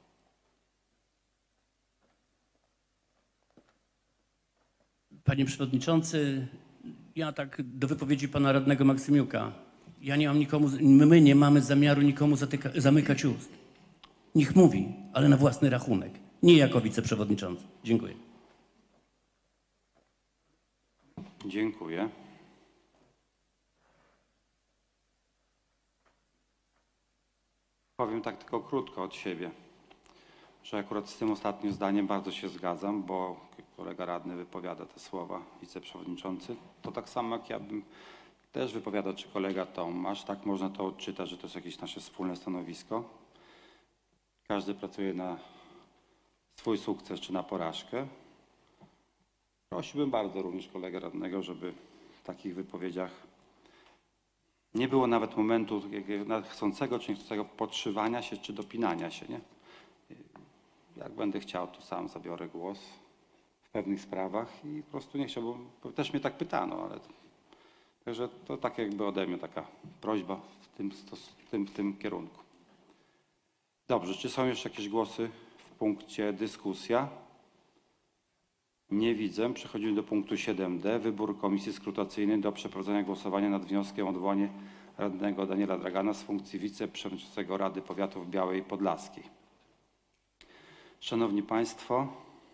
Panie przewodniczący, ja tak do wypowiedzi pana radnego Maksymiuka. Ja nie mam nikomu, my nie mamy zamiaru nikomu zatyka, zamykać ust. Niech mówi, ale na własny rachunek. Nie jako wiceprzewodniczący. Dziękuję. Dziękuję. Powiem tak tylko krótko od siebie, że akurat z tym ostatnim zdaniem bardzo się zgadzam, bo kolega radny wypowiada te słowa, wiceprzewodniczący. To tak samo jak ja bym też wypowiadał, czy kolega Tomasz, tak można to odczytać, że to jest jakieś nasze wspólne stanowisko. Każdy pracuje na swój sukces czy na porażkę. Prosiłbym bardzo również kolegę radnego, żeby w takich wypowiedziach nie było nawet momentu takiego chcącego czy niechcącego podszywania się czy dopinania się. Nie? Jak będę chciał, to sam zabiorę głos w pewnych sprawach i po prostu nie chciałbym, też mnie tak pytano, ale to, także to tak jakby ode mnie taka prośba w tym, w tym, w tym kierunku. Dobrze, czy są jeszcze jakieś głosy w punkcie dyskusja? Nie widzę. Przechodzimy do punktu siedem d. Wybór komisji skrutacyjnej do przeprowadzenia głosowania nad wnioskiem o odwołanie radnego Daniela Dragana z funkcji wiceprzewodniczącego Rady Powiatu w Białej Podlaskiej. Szanowni Państwo,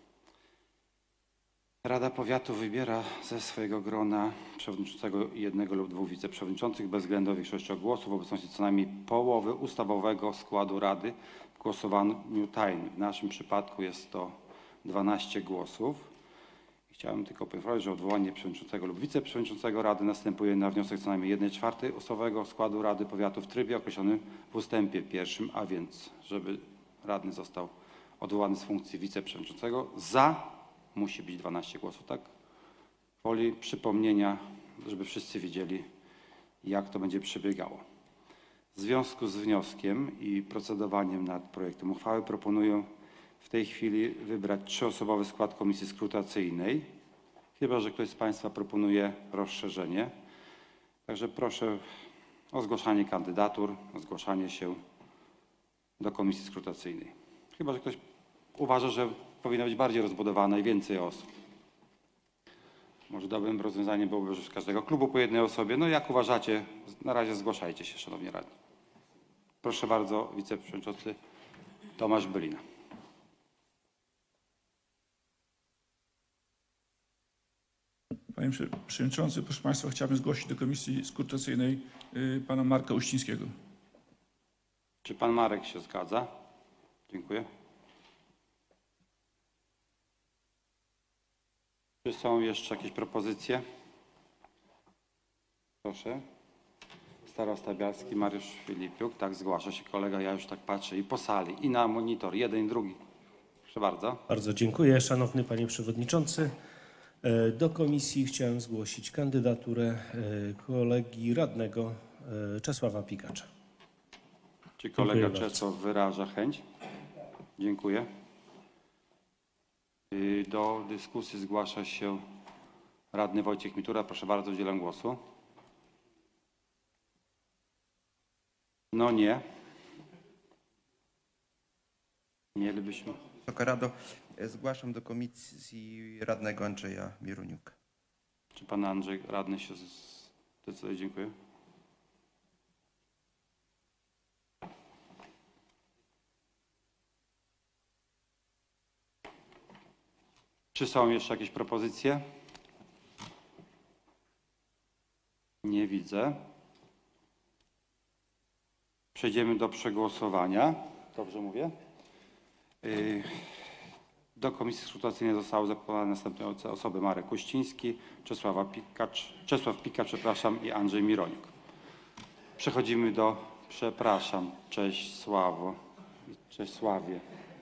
Rada Powiatu wybiera ze swojego grona przewodniczącego i jednego lub dwóch wiceprzewodniczących bezwzględną większością głosów w obecności co najmniej połowy ustawowego składu Rady w głosowaniu tajnym. W naszym przypadku jest to dwanaście głosów. Chciałem tylko poinformować, że odwołanie przewodniczącego lub wiceprzewodniczącego Rady następuje na wniosek co najmniej jednej czwartej ustawowego składu Rady Powiatu w trybie określonym w ustępie pierwszym, a więc żeby radny został odwołany z funkcji wiceprzewodniczącego, za musi być dwanaście głosów. Tak? Woli przypomnienia, żeby wszyscy wiedzieli, jak to będzie przebiegało. W związku z wnioskiem i procedowaniem nad projektem uchwały proponuję w tej chwili wybrać trzyosobowy skład komisji skrutacyjnej, chyba że ktoś z Państwa proponuje rozszerzenie. Także proszę o zgłaszanie kandydatur, o zgłaszanie się do komisji skrutacyjnej. Chyba że ktoś uważa, że powinno być bardziej rozbudowane i więcej osób. Może dobrym rozwiązaniem byłoby, że z każdego klubu po jednej osobie. No jak uważacie, na razie zgłaszajcie się, szanowni radni. Proszę bardzo, wiceprzewodniczący Tomasz Bylina. Panie Przewodniczący, proszę Państwa, chciałbym zgłosić do komisji skrutacyjnej y, pana Marka Uścińskiego. Czy pan Marek się zgadza? Dziękuję. Czy są jeszcze jakieś propozycje? Proszę. Starosta Bialski, Mariusz Filipiuk. Tak, zgłasza się kolega. Ja już tak patrzę i po sali, i na monitor. Jeden i drugi. Proszę bardzo. Bardzo dziękuję. Szanowny Panie Przewodniczący. Do komisji chciałem zgłosić kandydaturę kolegi radnego Czesława Pikacza. Czy kolega Dziękuję Czesław wyraża chęć? Dziękuję. Do dyskusji zgłasza się radny Wojciech Mitura. Proszę bardzo, udzielam głosu. No nie. Mielibyśmy. Wysoka Rado, zgłaszam do komisji radnego Andrzeja Mieruniuka. Czy pan Andrzej radny się zdecyduje? Dziękuję. Czy są jeszcze jakieś propozycje? Nie widzę. Przejdziemy do przegłosowania. Dobrze mówię? Do komisji skrutacyjnej zostały zaproponowane następujące osoby: Marek Uściński, Czesława Pikacz, Czesław Pikacz, przepraszam, i Andrzej Mironiuk. Przechodzimy do, przepraszam, cześć Sławo, cześć Sławie.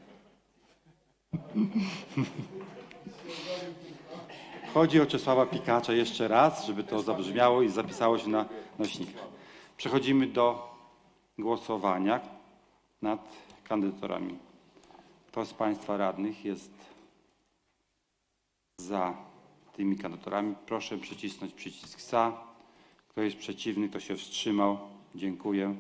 Chodzi o Czesława Pikacza jeszcze raz, żeby to zabrzmiało i zapisało się na nośnikach. Przechodzimy do głosowania nad kandydaturami. Kto z Państwa radnych jest za tymi kandydaturami? Proszę przycisnąć przycisk za. Kto jest przeciwny, kto się wstrzymał? Dziękuję.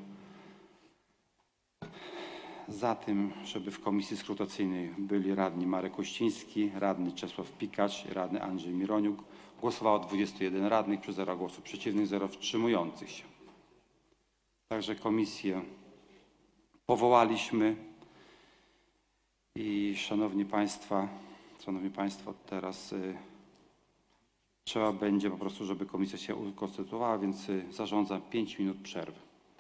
Za tym, żeby w komisji skrutacyjnej byli radni Marek Uściński, radny Czesław Pikacz i radny Andrzej Mironiuk, głosowało dwudziestu jeden radnych, przy zero głosów przeciwnych, zero wstrzymujących się. Także komisję powołaliśmy i szanowni Państwa, szanowni Państwo, teraz y, trzeba będzie po prostu, żeby komisja się ukonstytuowała, więc y, zarządzam pięć minut przerwy.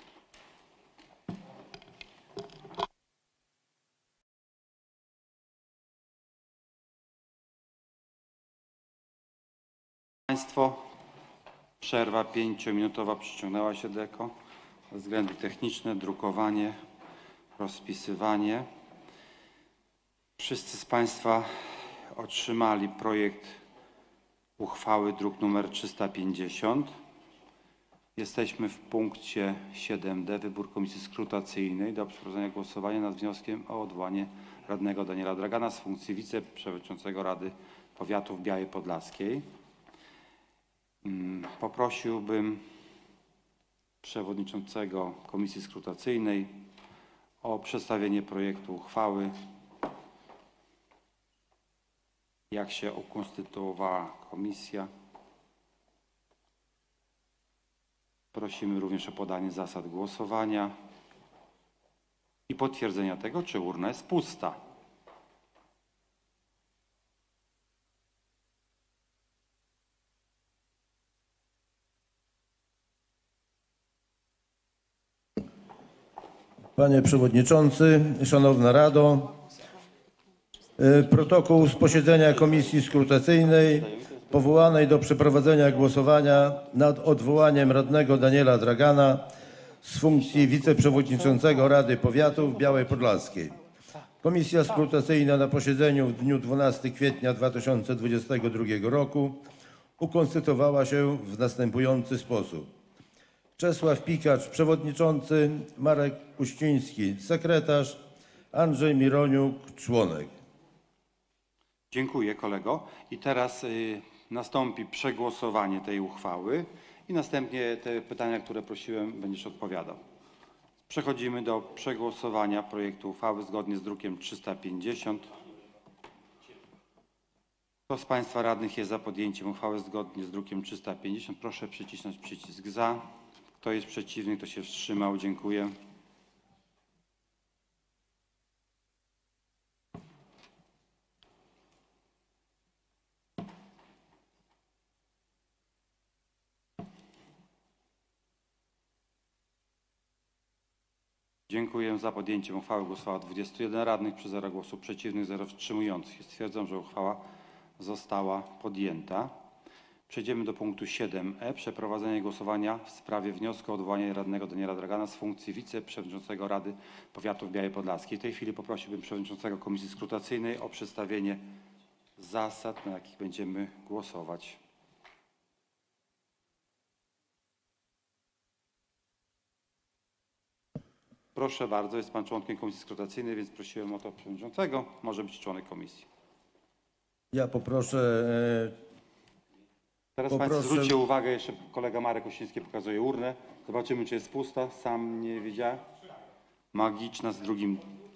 Państwo, przerwa pięciominutowa przyciągnęła się deko. Względy techniczne, drukowanie, rozpisywanie. Wszyscy z Państwa otrzymali projekt uchwały, druk nr trzysta pięćdziesiąt. Jesteśmy w punkcie siedem d. Wybór komisji skrutacyjnej do przeprowadzenia głosowania nad wnioskiem o odwołanie radnego Daniela Dragana z funkcji wiceprzewodniczącego Rady Powiatu w Białej Podlaskiej. Poprosiłbym przewodniczącego komisji skrutacyjnej o przedstawienie projektu uchwały, jak się ukonstytuowała komisja. Prosimy również o podanie zasad głosowania i potwierdzenia tego, czy urna jest pusta. Panie Przewodniczący, Szanowna Rado, protokół z posiedzenia Komisji Skrutacyjnej powołanej do przeprowadzenia głosowania nad odwołaniem radnego Daniela Dragana z funkcji wiceprzewodniczącego Rady Powiatu w Białej Podlaskiej. Komisja Skrutacyjna na posiedzeniu w dniu dwunastego kwietnia dwa tysiące dwudziestego drugiego roku ukonstytuowała się w następujący sposób. Czesław Pikacz, przewodniczący, Marek Uściński, sekretarz, Andrzej Mironiuk, członek. Dziękuję, kolego. I teraz y, nastąpi przegłosowanie tej uchwały i następnie te pytania, które prosiłem, będziesz odpowiadał. Przechodzimy do przegłosowania projektu uchwały zgodnie z drukiem trzysta pięćdziesiąt. Kto z Państwa radnych jest za podjęciem uchwały zgodnie z drukiem trzysta pięćdziesiąt? Proszę przycisnąć przycisk za. Kto jest przeciwny, kto się wstrzymał? Dziękuję. Dziękuję. Za podjęciem uchwały głosowało dwudziestu jeden radnych, przy zero głosów przeciwnych, zero wstrzymujących. Stwierdzam, że uchwała została podjęta. Przejdziemy do punktu siedem e. Przeprowadzenie głosowania w sprawie wniosku o odwołanie radnego Daniela Dragana z funkcji wiceprzewodniczącego Rady Powiatu w Białej Podlaskiej. W tej chwili poprosiłbym przewodniczącego Komisji Skrutacyjnej o przedstawienie zasad, na jakich będziemy głosować. Proszę bardzo, jest Pan członkiem Komisji Skrutacyjnej, więc prosiłem o to przewodniczącego. Może być członek komisji. Ja poproszę... Teraz Poproszę... Państwo zwróćcie uwagę, jeszcze kolega Marek Uściński pokazuje urnę. Zobaczymy, czy jest pusta. Sam nie wiedziałem. Magiczna z drugim...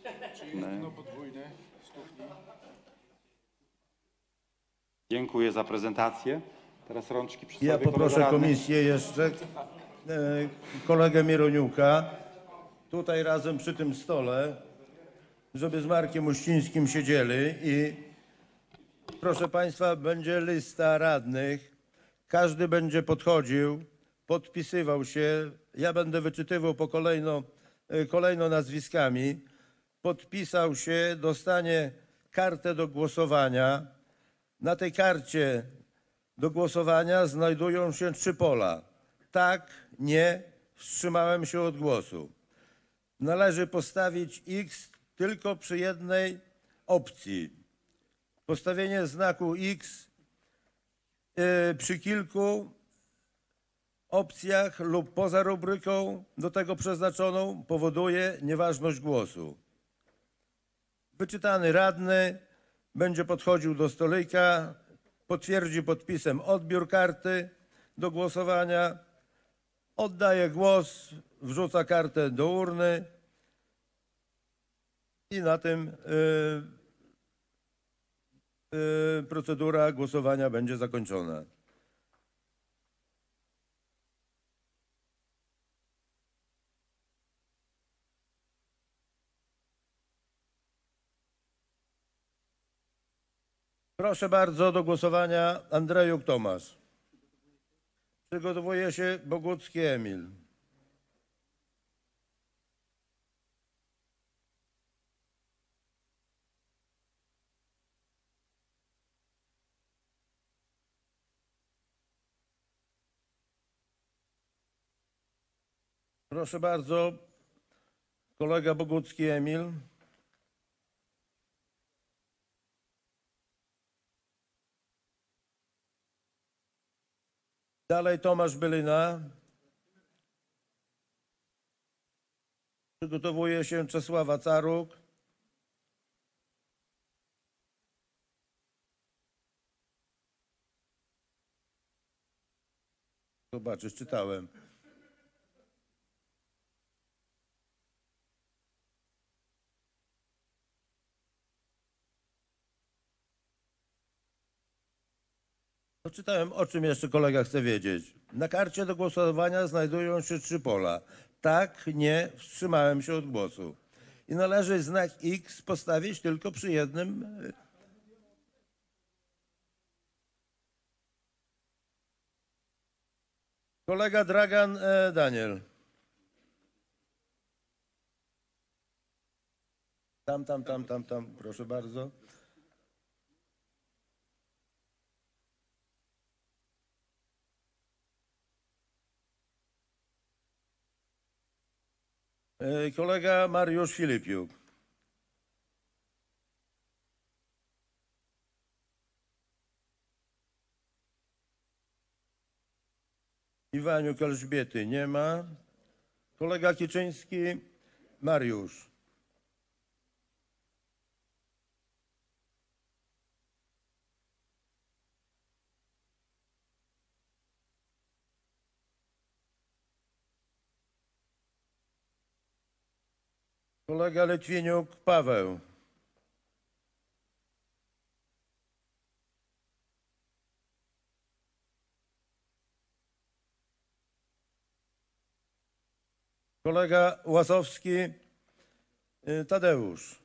Dziękuję za prezentację. Teraz rączki przy sobie. Ja poproszę komisję jeszcze, kolegę Mironiuka, tutaj razem przy tym stole, żeby z Markiem Uścińskim siedzieli i proszę Państwa, będzie lista radnych. Każdy będzie podchodził, podpisywał się. Ja będę wyczytywał po kolejno, kolejno nazwiskami. Podpisał się, dostanie kartę do głosowania. Na tej karcie do głosowania znajdują się trzy pola. Tak, nie, wstrzymałem się od głosu. Należy postawić X tylko przy jednej opcji. Postawienie znaku X yy, przy kilku opcjach lub poza rubryką do tego przeznaczoną powoduje nieważność głosu. Wyczytany radny będzie podchodził do stolika, potwierdzi podpisem odbiór karty do głosowania, oddaje głos, wrzuca kartę do urny i na tym yy, yy, procedura głosowania będzie zakończona. Proszę bardzo, do głosowania Andrzejuk Tomasz. Przygotowuje się Bogucki Emil. Proszę bardzo, kolega Bogucki Emil. Dalej Tomasz Bylina. Przygotowuje się Czesława Caruk. Zobaczysz, czytałem. No, czytałem, o czym jeszcze kolega chce wiedzieć. Na karcie do głosowania znajdują się trzy pola. Tak, nie, wstrzymałem się od głosu. I należy znak X postawić tylko przy jednym. Kolega Dragan e, Daniel. Tam, tam, tam, tam, tam, proszę bardzo. E, kolega Mariusz Filipiuk. Iwaniuk Elżbiety nie ma. Kolega Kiczyński Mariusz. Kolega Litwiniuk Paweł. Kolega Łazowski y, Tadeusz.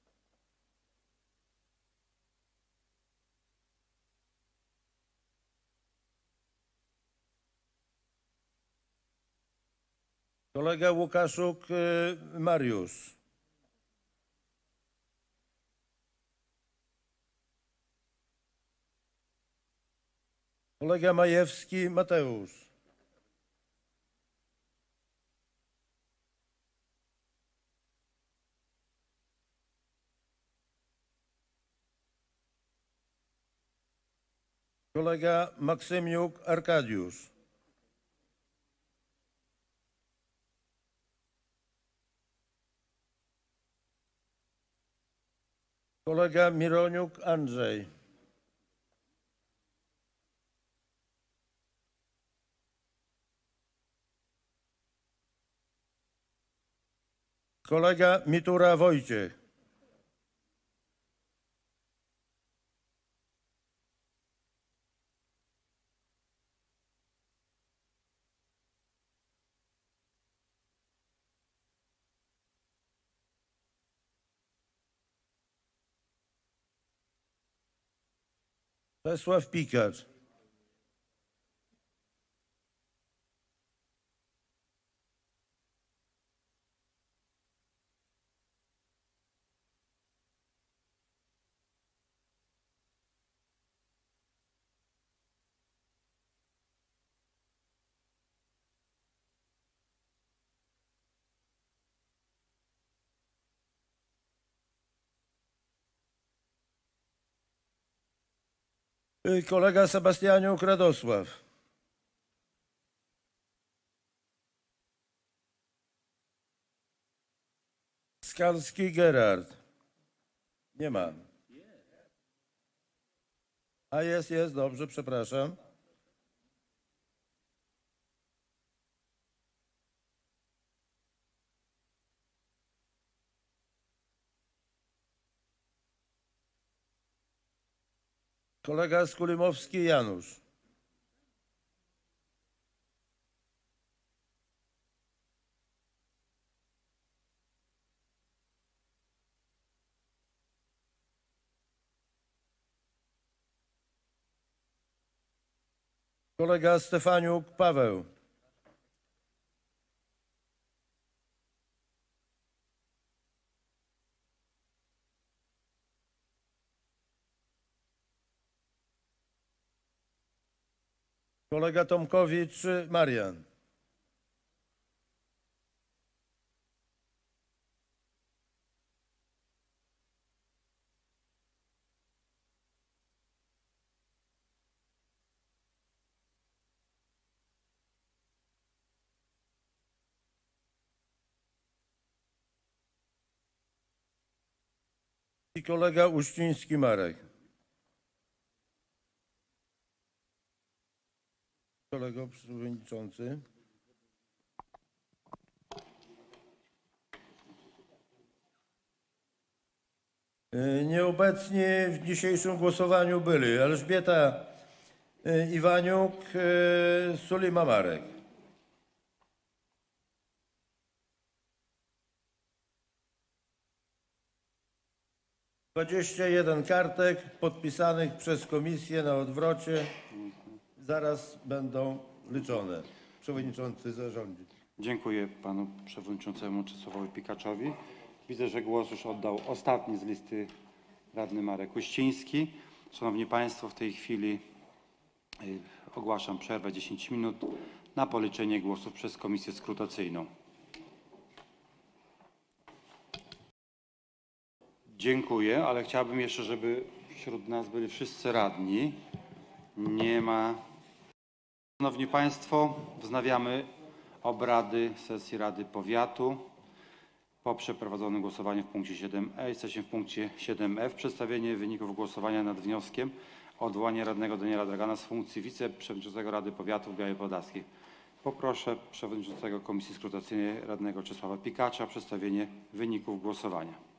Kolega Łukaszuk y, Mariusz. Kolega Majewski Mateusz. Kolega Maksymiuk Arkadiusz. Kolega Mironiuk Andrzej. Kolega Mitura Wojciech. Czesław Pikacz. Y, Kolega Sebastianiuk Radosław. Skalski Gerard. Nie ma. A jest, jest, dobrze, przepraszam. Kolega Skulimowski Janusz. Kolega Stefaniuk Paweł. Kolega Tomkowicz Marian. I kolega Uściński Marek. Kolego przewodniczący. Nieobecni w dzisiejszym głosowaniu byli Elżbieta Iwaniuk, Sulima Marek. dwadzieścia jeden kartek podpisanych przez komisję na odwrocie. Zaraz będą liczone. Przewodniczący zarządzi. Dziękuję panu przewodniczącemu Czesławowi Pikaczowi. Widzę, że głos już oddał ostatni z listy radny Marek Uściński. Szanowni Państwo, w tej chwili y, ogłaszam przerwę dziesięć minut na policzenie głosów przez komisję skrutacyjną. Dziękuję, ale chciałbym jeszcze, żeby wśród nas byli wszyscy radni. Nie ma. Szanowni Państwo, wznawiamy obrady sesji Rady Powiatu. Po przeprowadzonym głosowaniu w punkcie siedem e jesteśmy w punkcie siedem f. Przedstawienie wyników głosowania nad wnioskiem o odwołanie radnego Daniela Dragana z funkcji wiceprzewodniczącego Rady Powiatu w Białej Podlaskiej. Poproszę przewodniczącego Komisji Skrutacyjnej radnego Czesława Pikacza o przedstawienie wyników głosowania.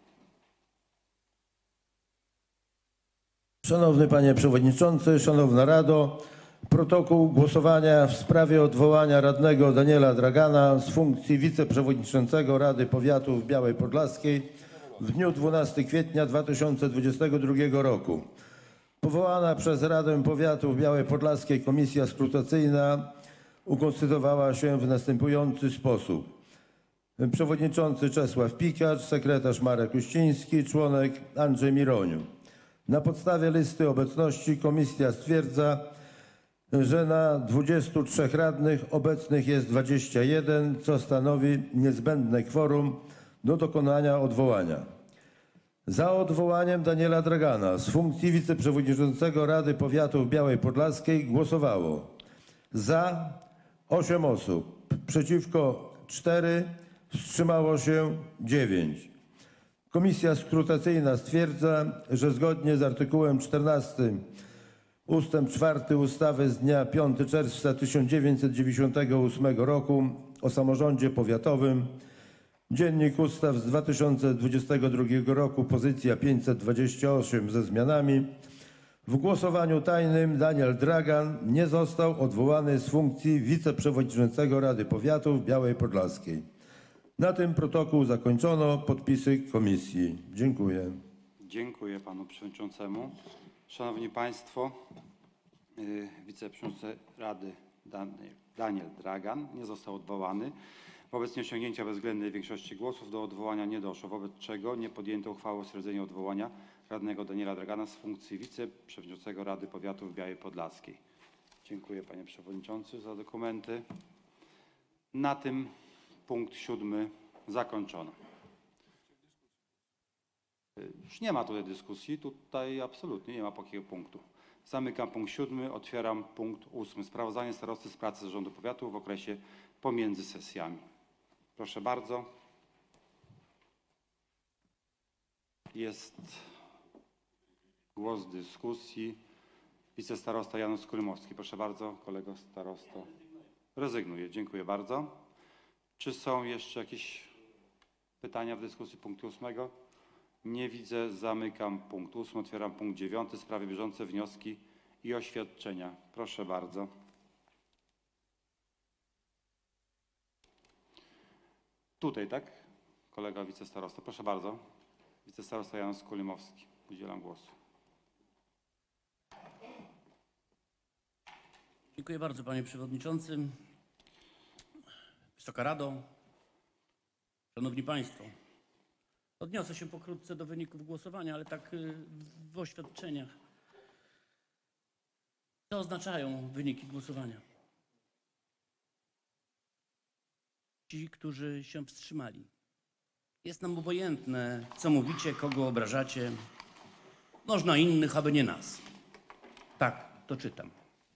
Szanowny Panie Przewodniczący, Szanowna Rado, protokół głosowania w sprawie odwołania radnego Daniela Dragana z funkcji wiceprzewodniczącego Rady Powiatu w Białej Podlaskiej w dniu dwunastego kwietnia dwa tysiące dwudziestego drugiego roku. Powołana przez Radę Powiatu w Białej Podlaskiej Komisja Skrutacyjna ukonstytuowała się w następujący sposób. Przewodniczący Czesław Pikacz, sekretarz Marek Uściński, członek Andrzej Mironiu. Na podstawie listy obecności komisja stwierdza, że na dwudziestu trzech radnych obecnych jest dwadzieścia jeden, co stanowi niezbędne kworum do dokonania odwołania. Za odwołaniem Daniela Dragana z funkcji wiceprzewodniczącego Rady Powiatu w Białej Podlaskiej głosowało za osiem osób, przeciwko cztery, wstrzymało się dziewięć. Komisja skrutacyjna stwierdza, że zgodnie z artykułem czternastym ustęp czwarty ustawy z dnia piątego czerwca tysiąc dziewięćset dziewięćdziesiątego ósmego roku o samorządzie powiatowym, Dziennik Ustaw z dwa tysiące dwudziestego drugiego roku, pozycja pięćset dwadzieścia osiem ze zmianami, w głosowaniu tajnym Daniel Dragan nie został odwołany z funkcji wiceprzewodniczącego Rady Powiatu w Białej Podlaskiej. Na tym protokół zakończono. Podpisy komisji. Dziękuję. Dziękuję panu przewodniczącemu. Szanowni Państwo, yy, wiceprzewodniczący Rady Daniel Dragan nie został odwołany. Wobec nieosiągnięcia bezwzględnej większości głosów do odwołania nie doszło, wobec czego nie podjęto uchwały o stwierdzeniu odwołania radnego Daniela Dragana z funkcji wiceprzewodniczącego Rady Powiatu w Białej Podlaskiej. Dziękuję panie przewodniczący za dokumenty. Na tym punkt siódmy zakończono. Już nie ma tutaj dyskusji, tutaj absolutnie nie ma takiego punktu. Zamykam punkt siódmy, otwieram punkt ósmy. Sprawozdanie starosty z pracy zarządu powiatu w okresie pomiędzy sesjami. Proszę bardzo. Jest głos dyskusji. Wicestarosta Janusz Kulmowski. Proszę bardzo, kolego starosto. Rezygnuję. Dziękuję bardzo. Czy są jeszcze jakieś pytania w dyskusji punktu ósmego? Nie widzę. Zamykam punkt ósmy. Otwieram punkt dziewiąty. Sprawy bieżące, wnioski i oświadczenia. Proszę bardzo. Tutaj, tak? Kolega wicestarosta. Proszę bardzo. Wicestarosta Janusz Kulmowski. Udzielam głosu. Dziękuję bardzo panie przewodniczący. Wysoka Rado, szanowni państwo. Odniosę się pokrótce do wyników głosowania, ale tak w oświadczeniach. Co oznaczają wyniki głosowania? Ci, którzy się wstrzymali. Jest nam obojętne, co mówicie, kogo obrażacie. Można innych, aby nie nas. Tak, to czytam.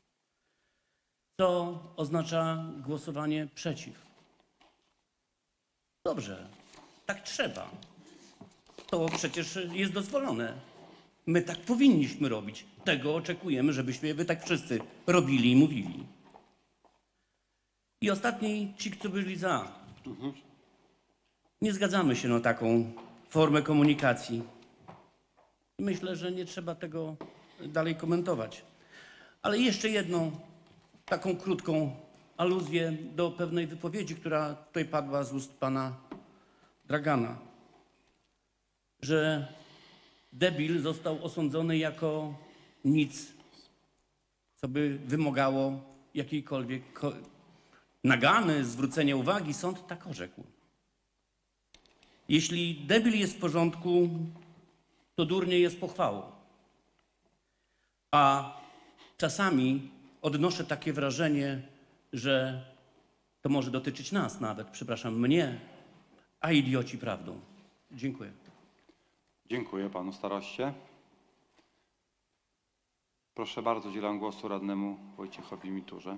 Co oznacza głosowanie przeciw? Dobrze, tak trzeba. to przecież jest dozwolone. My tak powinniśmy robić. Tego oczekujemy, żebyśmy wy tak wszyscy robili i mówili. I ostatni, ci, co byli za. Nie zgadzamy się na taką formę komunikacji. Myślę, że nie trzeba tego dalej komentować. Ale jeszcze jedną taką krótką aluzję do pewnej wypowiedzi, która tutaj padła z ust pana Dragana, że debil został osądzony jako nic, co by wymagało jakiejkolwiek ko- nagany, zwrócenia uwagi. Sąd tak orzekł. Jeśli debil jest w porządku, to durnie jest pochwałą. A czasami odnoszę takie wrażenie, że to może dotyczyć nas nawet, przepraszam, mnie, a idioci prawdą. Dziękuję. Dziękuję panu staroście. Proszę bardzo, udzielam głosu radnemu Wojciechowi Miturze.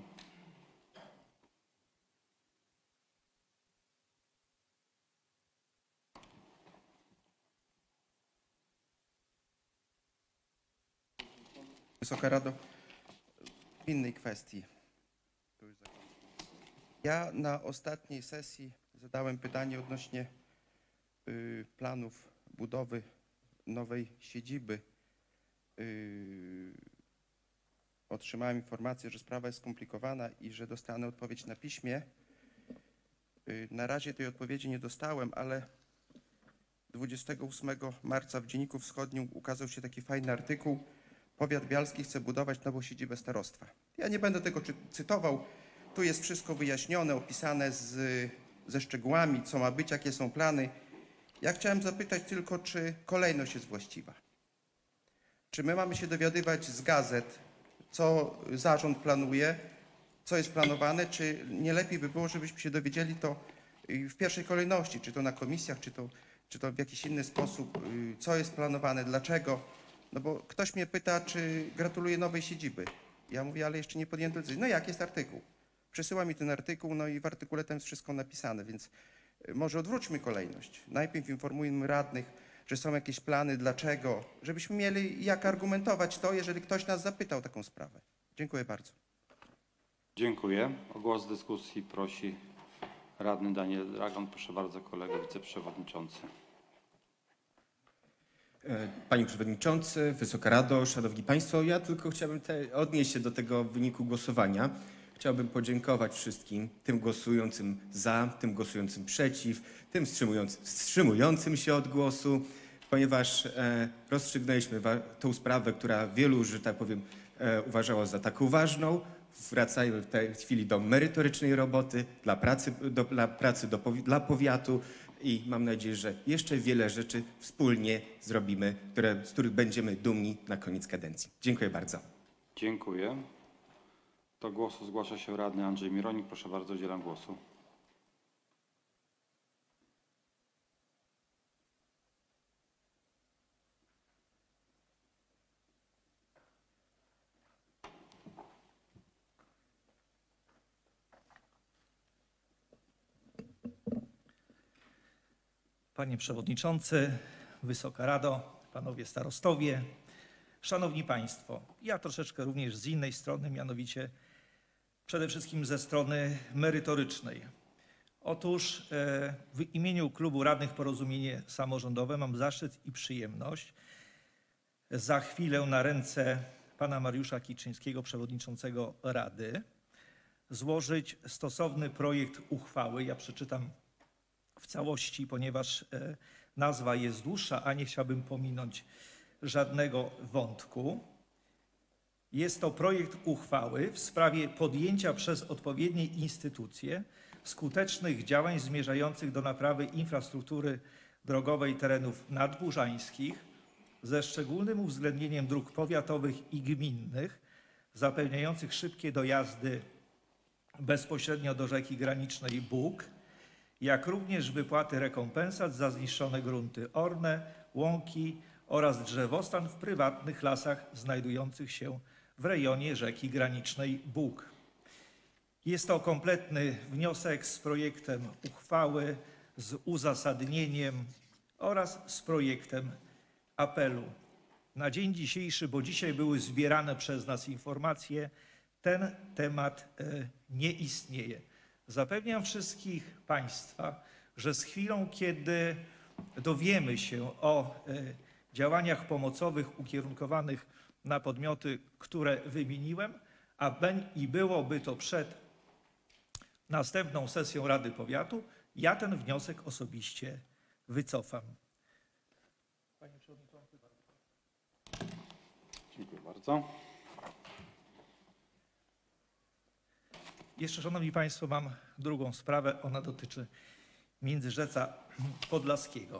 Wysoka Rado, w innej kwestii. Ja na ostatniej sesji zadałem pytanie odnośnie y, planów budowy nowej siedziby. Y, otrzymałem informację, że sprawa jest skomplikowana i że dostanę odpowiedź na piśmie. Y, na razie tej odpowiedzi nie dostałem, ale dwudziestego ósmego marca w Dzienniku Wschodnim ukazał się taki fajny artykuł. Powiat bialski chce budować nową siedzibę starostwa. Ja nie będę tego cytował. Tu jest wszystko wyjaśnione, opisane z, ze szczegółami, co ma być, jakie są plany. Ja chciałem zapytać tylko, czy kolejność jest właściwa. Czy my mamy się dowiadywać z gazet, co zarząd planuje, co jest planowane, czy nie lepiej by było, żebyśmy się dowiedzieli to w pierwszej kolejności, czy to na komisjach, czy to, czy to w jakiś inny sposób, co jest planowane, dlaczego. No bo ktoś mnie pyta, czy gratuluję nowej siedziby. Ja mówię, ale jeszcze nie podjęto decyzji. No jak jest artykuł? Przesyła mi ten artykuł, no i w artykule tam jest wszystko napisane, więc może odwróćmy kolejność. Najpierw informujmy radnych, że są jakieś plany, dlaczego, żebyśmy mieli jak argumentować to, jeżeli ktoś nas zapytał o taką sprawę. Dziękuję bardzo. Dziękuję. O głos w dyskusji prosi radny Daniel Dragon. Proszę bardzo, kolega wiceprzewodniczący. Panie Przewodniczący, Wysoka Rado, Szanowni Państwo, ja tylko chciałbym te, odnieść się do tego wyniku głosowania. Chciałbym podziękować wszystkim, tym głosującym za, tym głosującym przeciw, tym wstrzymującym, wstrzymującym się od głosu, ponieważ e, rozstrzygnęliśmy tą sprawę, która wielu, że tak powiem, e, uważało za taką ważną. Wracajmy w tej chwili do merytorycznej roboty, dla pracy, do, dla, pracy do, dla powiatu. I mam nadzieję, że jeszcze wiele rzeczy wspólnie zrobimy, które, z których będziemy dumni na koniec kadencji. Dziękuję bardzo. Dziękuję. Do głosu zgłasza się radny Andrzej Mironik. Proszę bardzo, udzielam głosu. Panie Przewodniczący, Wysoka Rado, Panowie Starostowie, Szanowni Państwo. Ja troszeczkę również z innej strony, mianowicie przede wszystkim ze strony merytorycznej. Otóż w imieniu Klubu Radnych Porozumienie Samorządowe mam zaszczyt i przyjemność za chwilę na ręce pana Mariusza Kiczyńskiego, przewodniczącego Rady, złożyć stosowny projekt uchwały. Ja przeczytam w całości, ponieważ nazwa jest dłuższa, a nie chciałbym pominąć żadnego wątku. Jest to projekt uchwały w sprawie podjęcia przez odpowiednie instytucje skutecznych działań zmierzających do naprawy infrastruktury drogowej terenów nadburzańskich ze szczególnym uwzględnieniem dróg powiatowych i gminnych zapewniających szybkie dojazdy bezpośrednio do rzeki granicznej Bóg, jak również wypłaty rekompensat za zniszczone grunty orne, łąki oraz drzewostan w prywatnych lasach znajdujących się w rejonie rzeki granicznej Bóg. Jest to kompletny wniosek z projektem uchwały, z uzasadnieniem oraz z projektem apelu. Na dzień dzisiejszy, bo dzisiaj były zbierane przez nas informacje, ten temat e, nie istnieje. Zapewniam wszystkich Państwa, że z chwilą, kiedy dowiemy się o e, działaniach pomocowych ukierunkowanych na podmioty, które wymieniłem, a ben, i byłoby to przed następną sesją Rady Powiatu, ja ten wniosek osobiście wycofam. Panie Przewodniczący, bardzo proszę. Dziękuję bardzo. Jeszcze, Szanowni Państwo, mam drugą sprawę. Ona dotyczy Międzyrzeca Podlaskiego.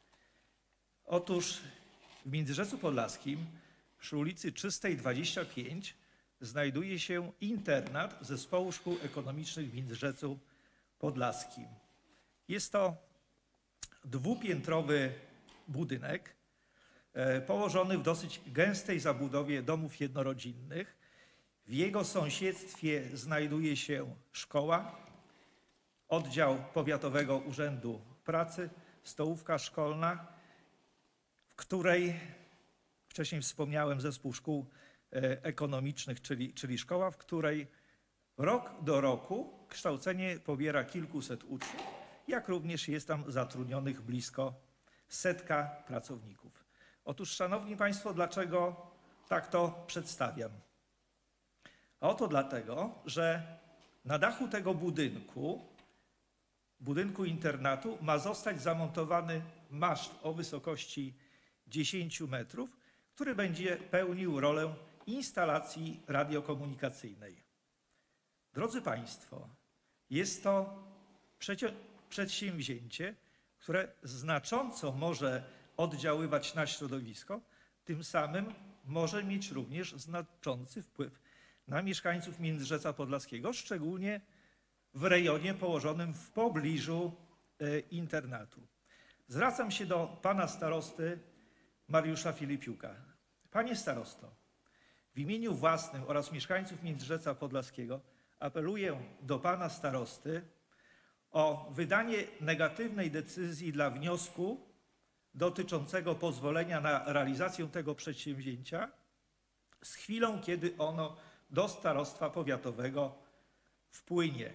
Otóż w Międzyrzecu Podlaskim przy ulicy Czystej dwadzieścia pięć znajduje się internat Zespołu Szkół Ekonomicznych w Międzyrzecu Podlaskim. Jest to dwupiętrowy budynek e, położony w dosyć gęstej zabudowie domów jednorodzinnych. W jego sąsiedztwie znajduje się szkoła, oddział Powiatowego Urzędu Pracy, stołówka szkolna, w której wcześniej wspomniałem zespół szkół ekonomicznych, czyli, czyli szkoła, w której rok do roku kształcenie pobiera kilkuset uczniów, jak również jest tam zatrudnionych blisko setka pracowników. Otóż, Szanowni Państwo, dlaczego tak to przedstawiam? A oto dlatego, że na dachu tego budynku, budynku internatu, ma zostać zamontowany maszt o wysokości dziesięciu metrów, który będzie pełnił rolę instalacji radiokomunikacyjnej. Drodzy Państwo, jest to przedsięwzięcie, które znacząco może oddziaływać na środowisko, tym samym może mieć również znaczący wpływ na mieszkańców Międzyrzeca Podlaskiego, szczególnie w rejonie położonym w pobliżu internatu. Zwracam się do pana starosty Mariusza Filipiuka. Panie starosto, w imieniu własnym oraz mieszkańców Międzyrzeca Podlaskiego apeluję do pana starosty o wydanie negatywnej decyzji dla wniosku dotyczącego pozwolenia na realizację tego przedsięwzięcia z chwilą, kiedy ono do starostwa powiatowego wpłynie.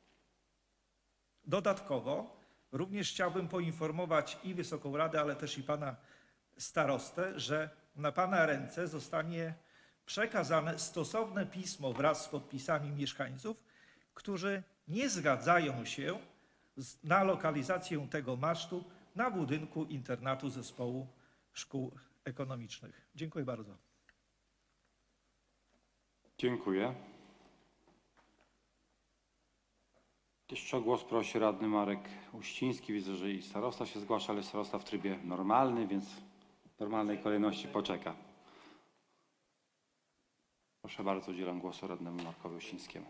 Dodatkowo również chciałbym poinformować i Wysoką Radę, ale też i pana starostę, że na pana ręce zostanie przekazane stosowne pismo wraz z podpisami mieszkańców, którzy nie zgadzają się na lokalizację tego masztu na budynku internatu Zespołu Szkół Ekonomicznych. Dziękuję bardzo. Dziękuję. Jeszcze o głos prosi radny Marek Uściński. Widzę, że i starosta się zgłasza, ale starosta w trybie normalnym, więc w normalnej kolejności poczeka. Proszę bardzo, udzielam głosu radnemu Markowi Uścińskiemu.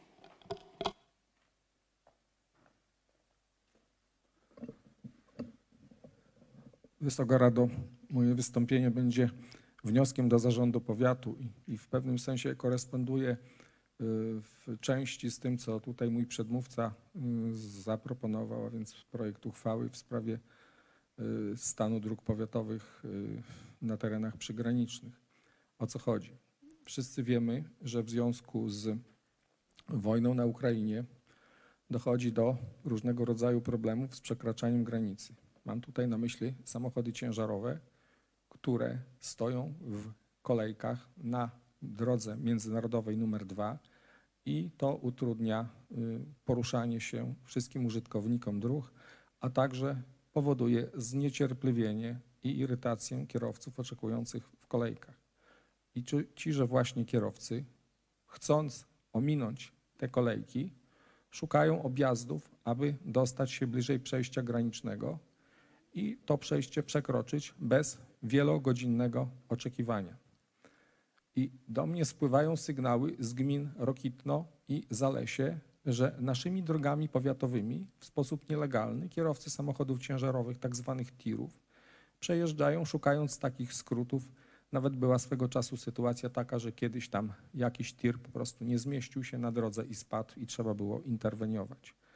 Wysoka Rado, moje wystąpienie będzie wnioskiem do zarządu powiatu i, i w pewnym sensie koresponduje w części z tym, co tutaj mój przedmówca zaproponował, a więc projekt uchwały w sprawie stanu dróg powiatowych na terenach przygranicznych. O co chodzi? Wszyscy wiemy, że w związku z wojną na Ukrainie dochodzi do różnego rodzaju problemów z przekraczaniem granicy. Mam tutaj na myśli samochody ciężarowe, które stoją w kolejkach na drodze międzynarodowej numer dwa i to utrudnia poruszanie się wszystkim użytkownikom dróg, a także powoduje zniecierpliwienie i irytację kierowców oczekujących w kolejkach. I ciże właśnie kierowcy, chcąc ominąć te kolejki, szukają objazdów, aby dostać się bliżej przejścia granicznego i to przejście przekroczyć bez wielogodzinnego oczekiwania. I do mnie spływają sygnały z gmin Rokitno i Zalesie, że naszymi drogami powiatowymi w sposób nielegalny kierowcy samochodów ciężarowych, tak zwanych tirów, przejeżdżają szukając takich skrótów. Nawet była swego czasu sytuacja taka, że kiedyś tam jakiś tir po prostu nie zmieścił się na drodze i spadł i trzeba było interweniować.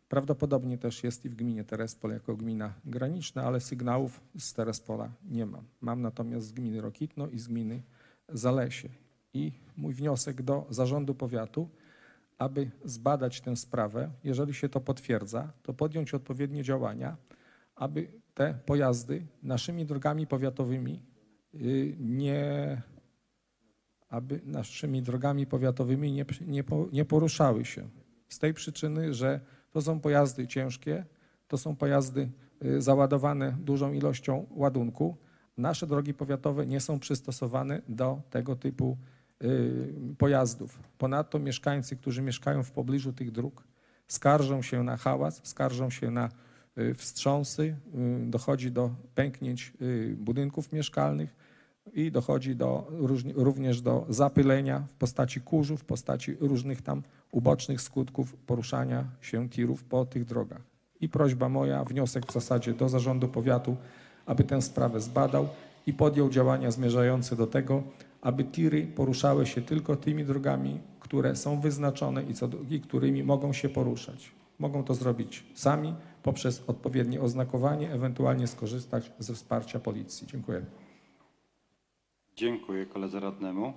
Prawdopodobnie też jest i w gminie Terespol jako gmina graniczna, ale sygnałów z Terespola nie mam. Mam natomiast z gminy Rokitno i z gminy Zalesie. I mój wniosek do zarządu powiatu, aby zbadać tę sprawę, jeżeli się to potwierdza, to podjąć odpowiednie działania, aby te pojazdy naszymi drogami powiatowymi nie, aby naszymi drogami powiatowymi nie, nie, nie poruszały się. Z tej przyczyny, że to są pojazdy ciężkie, to są pojazdy załadowane dużą ilością ładunku. Nasze drogi powiatowe nie są przystosowane do tego typu pojazdów. Ponadto mieszkańcy, którzy mieszkają w pobliżu tych dróg, skarżą się na hałas, skarżą się na wstrząsy, dochodzi do pęknięć budynków mieszkalnych i dochodzi do, również do zapylenia w postaci kurzu, w postaci różnych tam ubocznych skutków poruszania się tirów po tych drogach. I prośba moja, wniosek w zasadzie do zarządu powiatu, aby tę sprawę zbadał i podjął działania zmierzające do tego, aby tiry poruszały się tylko tymi drogami, które są wyznaczone i, co, i którymi mogą się poruszać. Mogą to zrobić sami poprzez odpowiednie oznakowanie, ewentualnie skorzystać ze wsparcia policji. Dziękuję. Dziękuję koledze radnemu.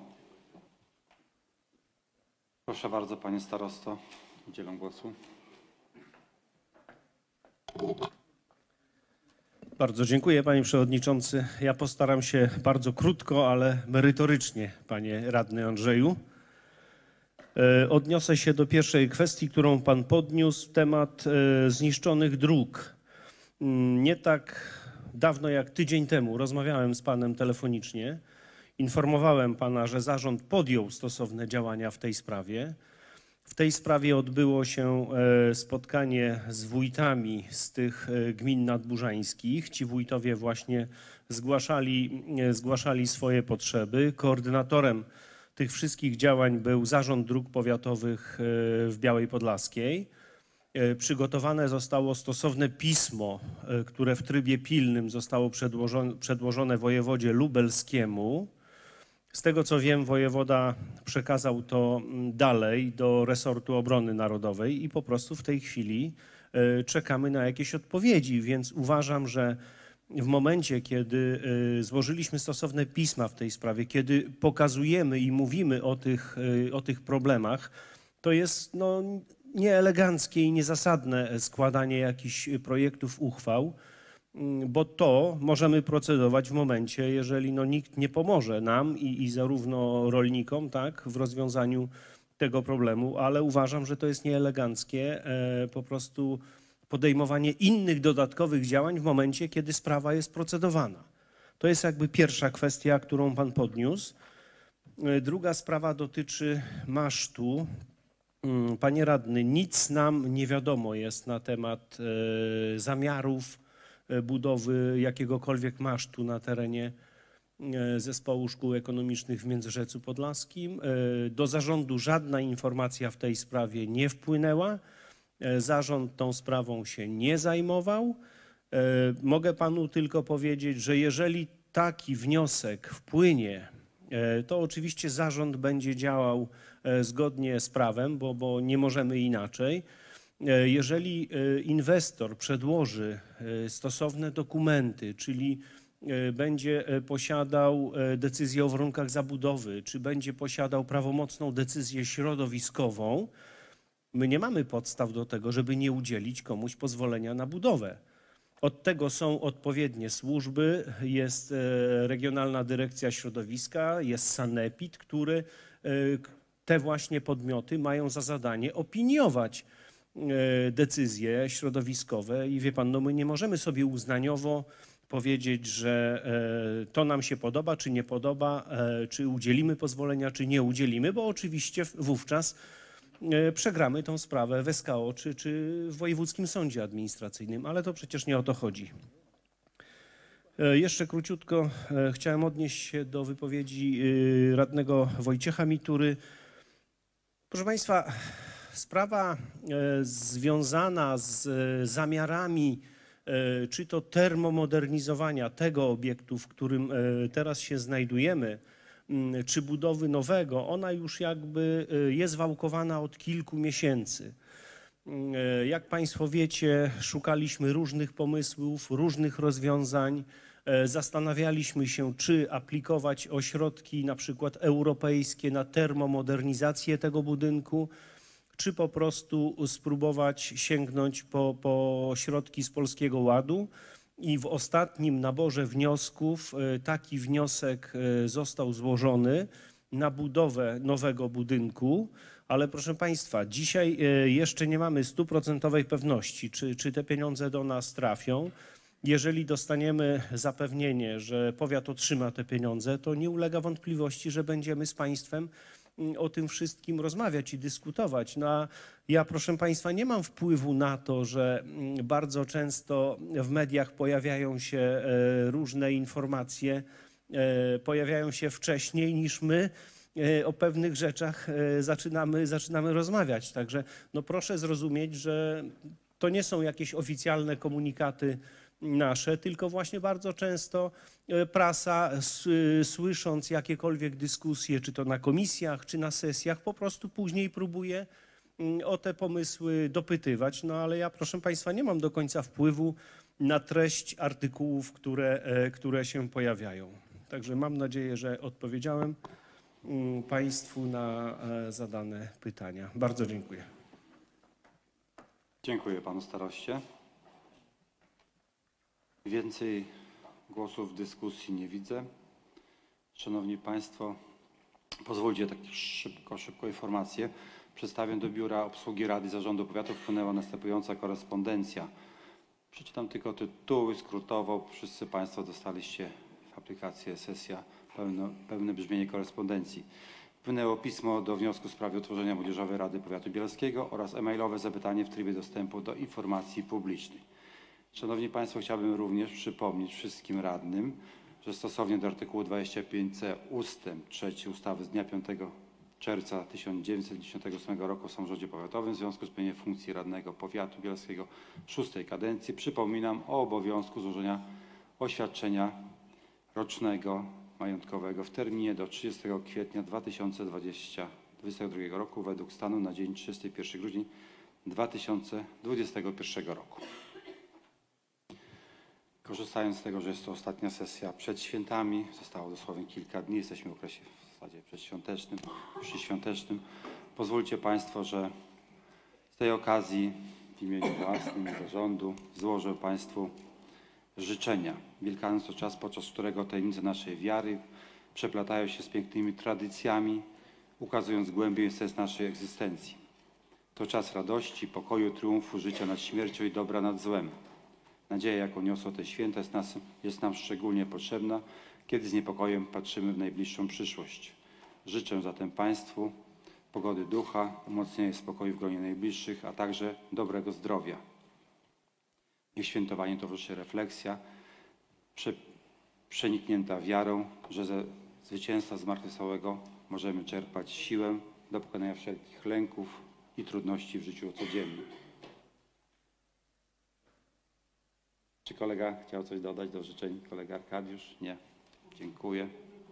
Proszę bardzo, panie starosto, udzielam głosu. Bardzo dziękuję, panie przewodniczący. Ja postaram się bardzo krótko, ale merytorycznie, panie radny Andrzeju. Odniosę się do pierwszej kwestii, którą pan podniósł, temat zniszczonych dróg. Nie tak dawno jak tydzień temu rozmawiałem z panem telefonicznie. Informowałem pana, że zarząd podjął stosowne działania w tej sprawie. W tej sprawie odbyło się spotkanie z wójtami z tych gmin nadburzańskich. Ci wójtowie właśnie zgłaszali, zgłaszali swoje potrzeby. Koordynatorem tych wszystkich działań był Zarząd Dróg Powiatowych w Białej Podlaskiej. Przygotowane zostało stosowne pismo, które w trybie pilnym zostało przedłożone, przedłożone wojewodzie lubelskiemu. Z tego co wiem, wojewoda przekazał to dalej do resortu obrony narodowej i po prostu w tej chwili czekamy na jakieś odpowiedzi, więc uważam, że w momencie, kiedy złożyliśmy stosowne pisma w tej sprawie, kiedy pokazujemy i mówimy o tych, o tych problemach, to jest no, nieeleganckie i niezasadne składanie jakichś projektów uchwał, bo to możemy procedować w momencie, jeżeli no, nikt nie pomoże nam i, i zarówno rolnikom, tak, w rozwiązaniu tego problemu, ale uważam, że to jest nieeleganckie e, po prostu podejmowanie innych dodatkowych działań w momencie, kiedy sprawa jest procedowana. To jest jakby pierwsza kwestia, którą pan podniósł. Druga sprawa dotyczy masztu. Panie radny, nic nam nie wiadomo jest na temat e, zamiarów budowy jakiegokolwiek masztu na terenie Zespołu Szkół Ekonomicznych w Międzyrzecu Podlaskim. Do zarządu żadna informacja w tej sprawie nie wpłynęła. Zarząd tą sprawą się nie zajmował. Mogę panu tylko powiedzieć, że jeżeli taki wniosek wpłynie, to oczywiście zarząd będzie działał zgodnie z prawem, bo, bo nie możemy inaczej. Jeżeli inwestor przedłoży stosowne dokumenty, czyli będzie posiadał decyzję o warunkach zabudowy, czy będzie posiadał prawomocną decyzję środowiskową, my nie mamy podstaw do tego, żeby nie udzielić komuś pozwolenia na budowę. Od tego są odpowiednie służby, jest Regionalna Dyrekcja Środowiska, jest sanepid, który te właśnie podmioty mają za zadanie opiniować decyzje środowiskowe i wie pan, no my nie możemy sobie uznaniowo powiedzieć, że to nam się podoba, czy nie podoba, czy udzielimy pozwolenia, czy nie udzielimy, bo oczywiście wówczas przegramy tą sprawę w S K O czy, czy w Wojewódzkim Sądzie Administracyjnym, ale to przecież nie o to chodzi. Jeszcze króciutko chciałem odnieść się do wypowiedzi radnego Wojciecha Mitury. Proszę państwa, sprawa związana z zamiarami czy to termomodernizowania tego obiektu, w którym teraz się znajdujemy, czy budowy nowego, ona już jakby jest wałkowana od kilku miesięcy. Jak Państwo wiecie, szukaliśmy różnych pomysłów, różnych rozwiązań. Zastanawialiśmy się, czy aplikować o środki na przykład europejskie na termomodernizację tego budynku, czy po prostu spróbować sięgnąć po, po środki z Polskiego Ładu. I w ostatnim naborze wniosków taki wniosek został złożony na budowę nowego budynku, ale proszę Państwa, dzisiaj jeszcze nie mamy stuprocentowej pewności, czy, czy te pieniądze do nas trafią. Jeżeli dostaniemy zapewnienie, że powiat otrzyma te pieniądze, to nie ulega wątpliwości, że będziemy z Państwem o tym wszystkim rozmawiać i dyskutować. No a ja, proszę Państwa, nie mam wpływu na to, że bardzo często w mediach pojawiają się różne informacje, pojawiają się wcześniej niż my o pewnych rzeczach zaczynamy, zaczynamy rozmawiać. Także no proszę zrozumieć, że to nie są jakieś oficjalne komunikaty nasze, tylko właśnie bardzo często prasa, słysząc jakiekolwiek dyskusje, czy to na komisjach, czy na sesjach, po prostu później próbuje o te pomysły dopytywać. No ale ja, proszę Państwa, nie mam do końca wpływu na treść artykułów, które, które się pojawiają. Także mam nadzieję, że odpowiedziałem Państwu na zadane pytania. Bardzo dziękuję. Dziękuję Panu Staroście. Więcej głosów w dyskusji nie widzę. Szanowni Państwo, pozwólcie tak szybko, szybko informację. Przedstawię do Biura Obsługi Rady Zarządu Powiatu wpłynęła następująca korespondencja. Przeczytam tylko tytuły skrótowo. Wszyscy Państwo dostaliście w aplikacji sesja pełno, pełne brzmienie korespondencji. Wpłynęło pismo do wniosku w sprawie utworzenia Młodzieżowej Rady Powiatu Bielskiego oraz e-mailowe zapytanie w trybie dostępu do informacji publicznej. Szanowni Państwo, chciałbym również przypomnieć wszystkim radnym, że stosownie do artykułu dwudziestego piątego c ustęp trzeci ustawy z dnia piątego czerwca tysiąc dziewięćset dziewięćdziesiątego ósmego roku o samorządzie powiatowym w związku z pełnieniem funkcji radnego powiatu bielskiego szóstej kadencji przypominam o obowiązku złożenia oświadczenia rocznego majątkowego w terminie do trzydziestego kwietnia dwa tysiące dwudziestego drugiego roku według stanu na dzień trzydziestego pierwszego grudnia dwa tysiące dwudziestego pierwszego roku. Korzystając z tego, że jest to ostatnia sesja przed świętami, zostało dosłownie kilka dni, jesteśmy w okresie w zasadzie przedświątecznym, przyświątecznym, pozwólcie Państwo, że z tej okazji w imieniu własnym i zarządu złożę Państwu życzenia. Wielkanoc to czas, podczas którego tajemnice naszej wiary przeplatają się z pięknymi tradycjami, ukazując głębię i sens naszej egzystencji. To czas radości, pokoju, triumfu, życia nad śmiercią i dobra nad złem. Nadzieja, jaką niosą te święta, jest, nas, jest nam szczególnie potrzebna, kiedy z niepokojem patrzymy w najbliższą przyszłość. Życzę zatem Państwu pogody ducha, umocnienia spokoju w gronie najbliższych, a także dobrego zdrowia. Niech świętowanie towarzyszy refleksja, prze, przeniknięta wiarą, że ze zwycięstwa zmartwychwstałego możemy czerpać siłę do pokonania wszelkich lęków i trudności w życiu codziennym. Czy kolega chciał coś dodać do życzeń? Kolega Arkadiusz? Nie. Dziękuję.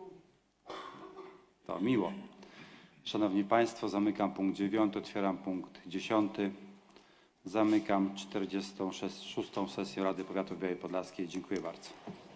To miło. Szanowni Państwo, zamykam punkt dziewiąty, otwieram punkt dziesiąty. Zamykam czterdziestą szóstą sesję Rady Powiatu w Białej Podlaskiej. Dziękuję bardzo.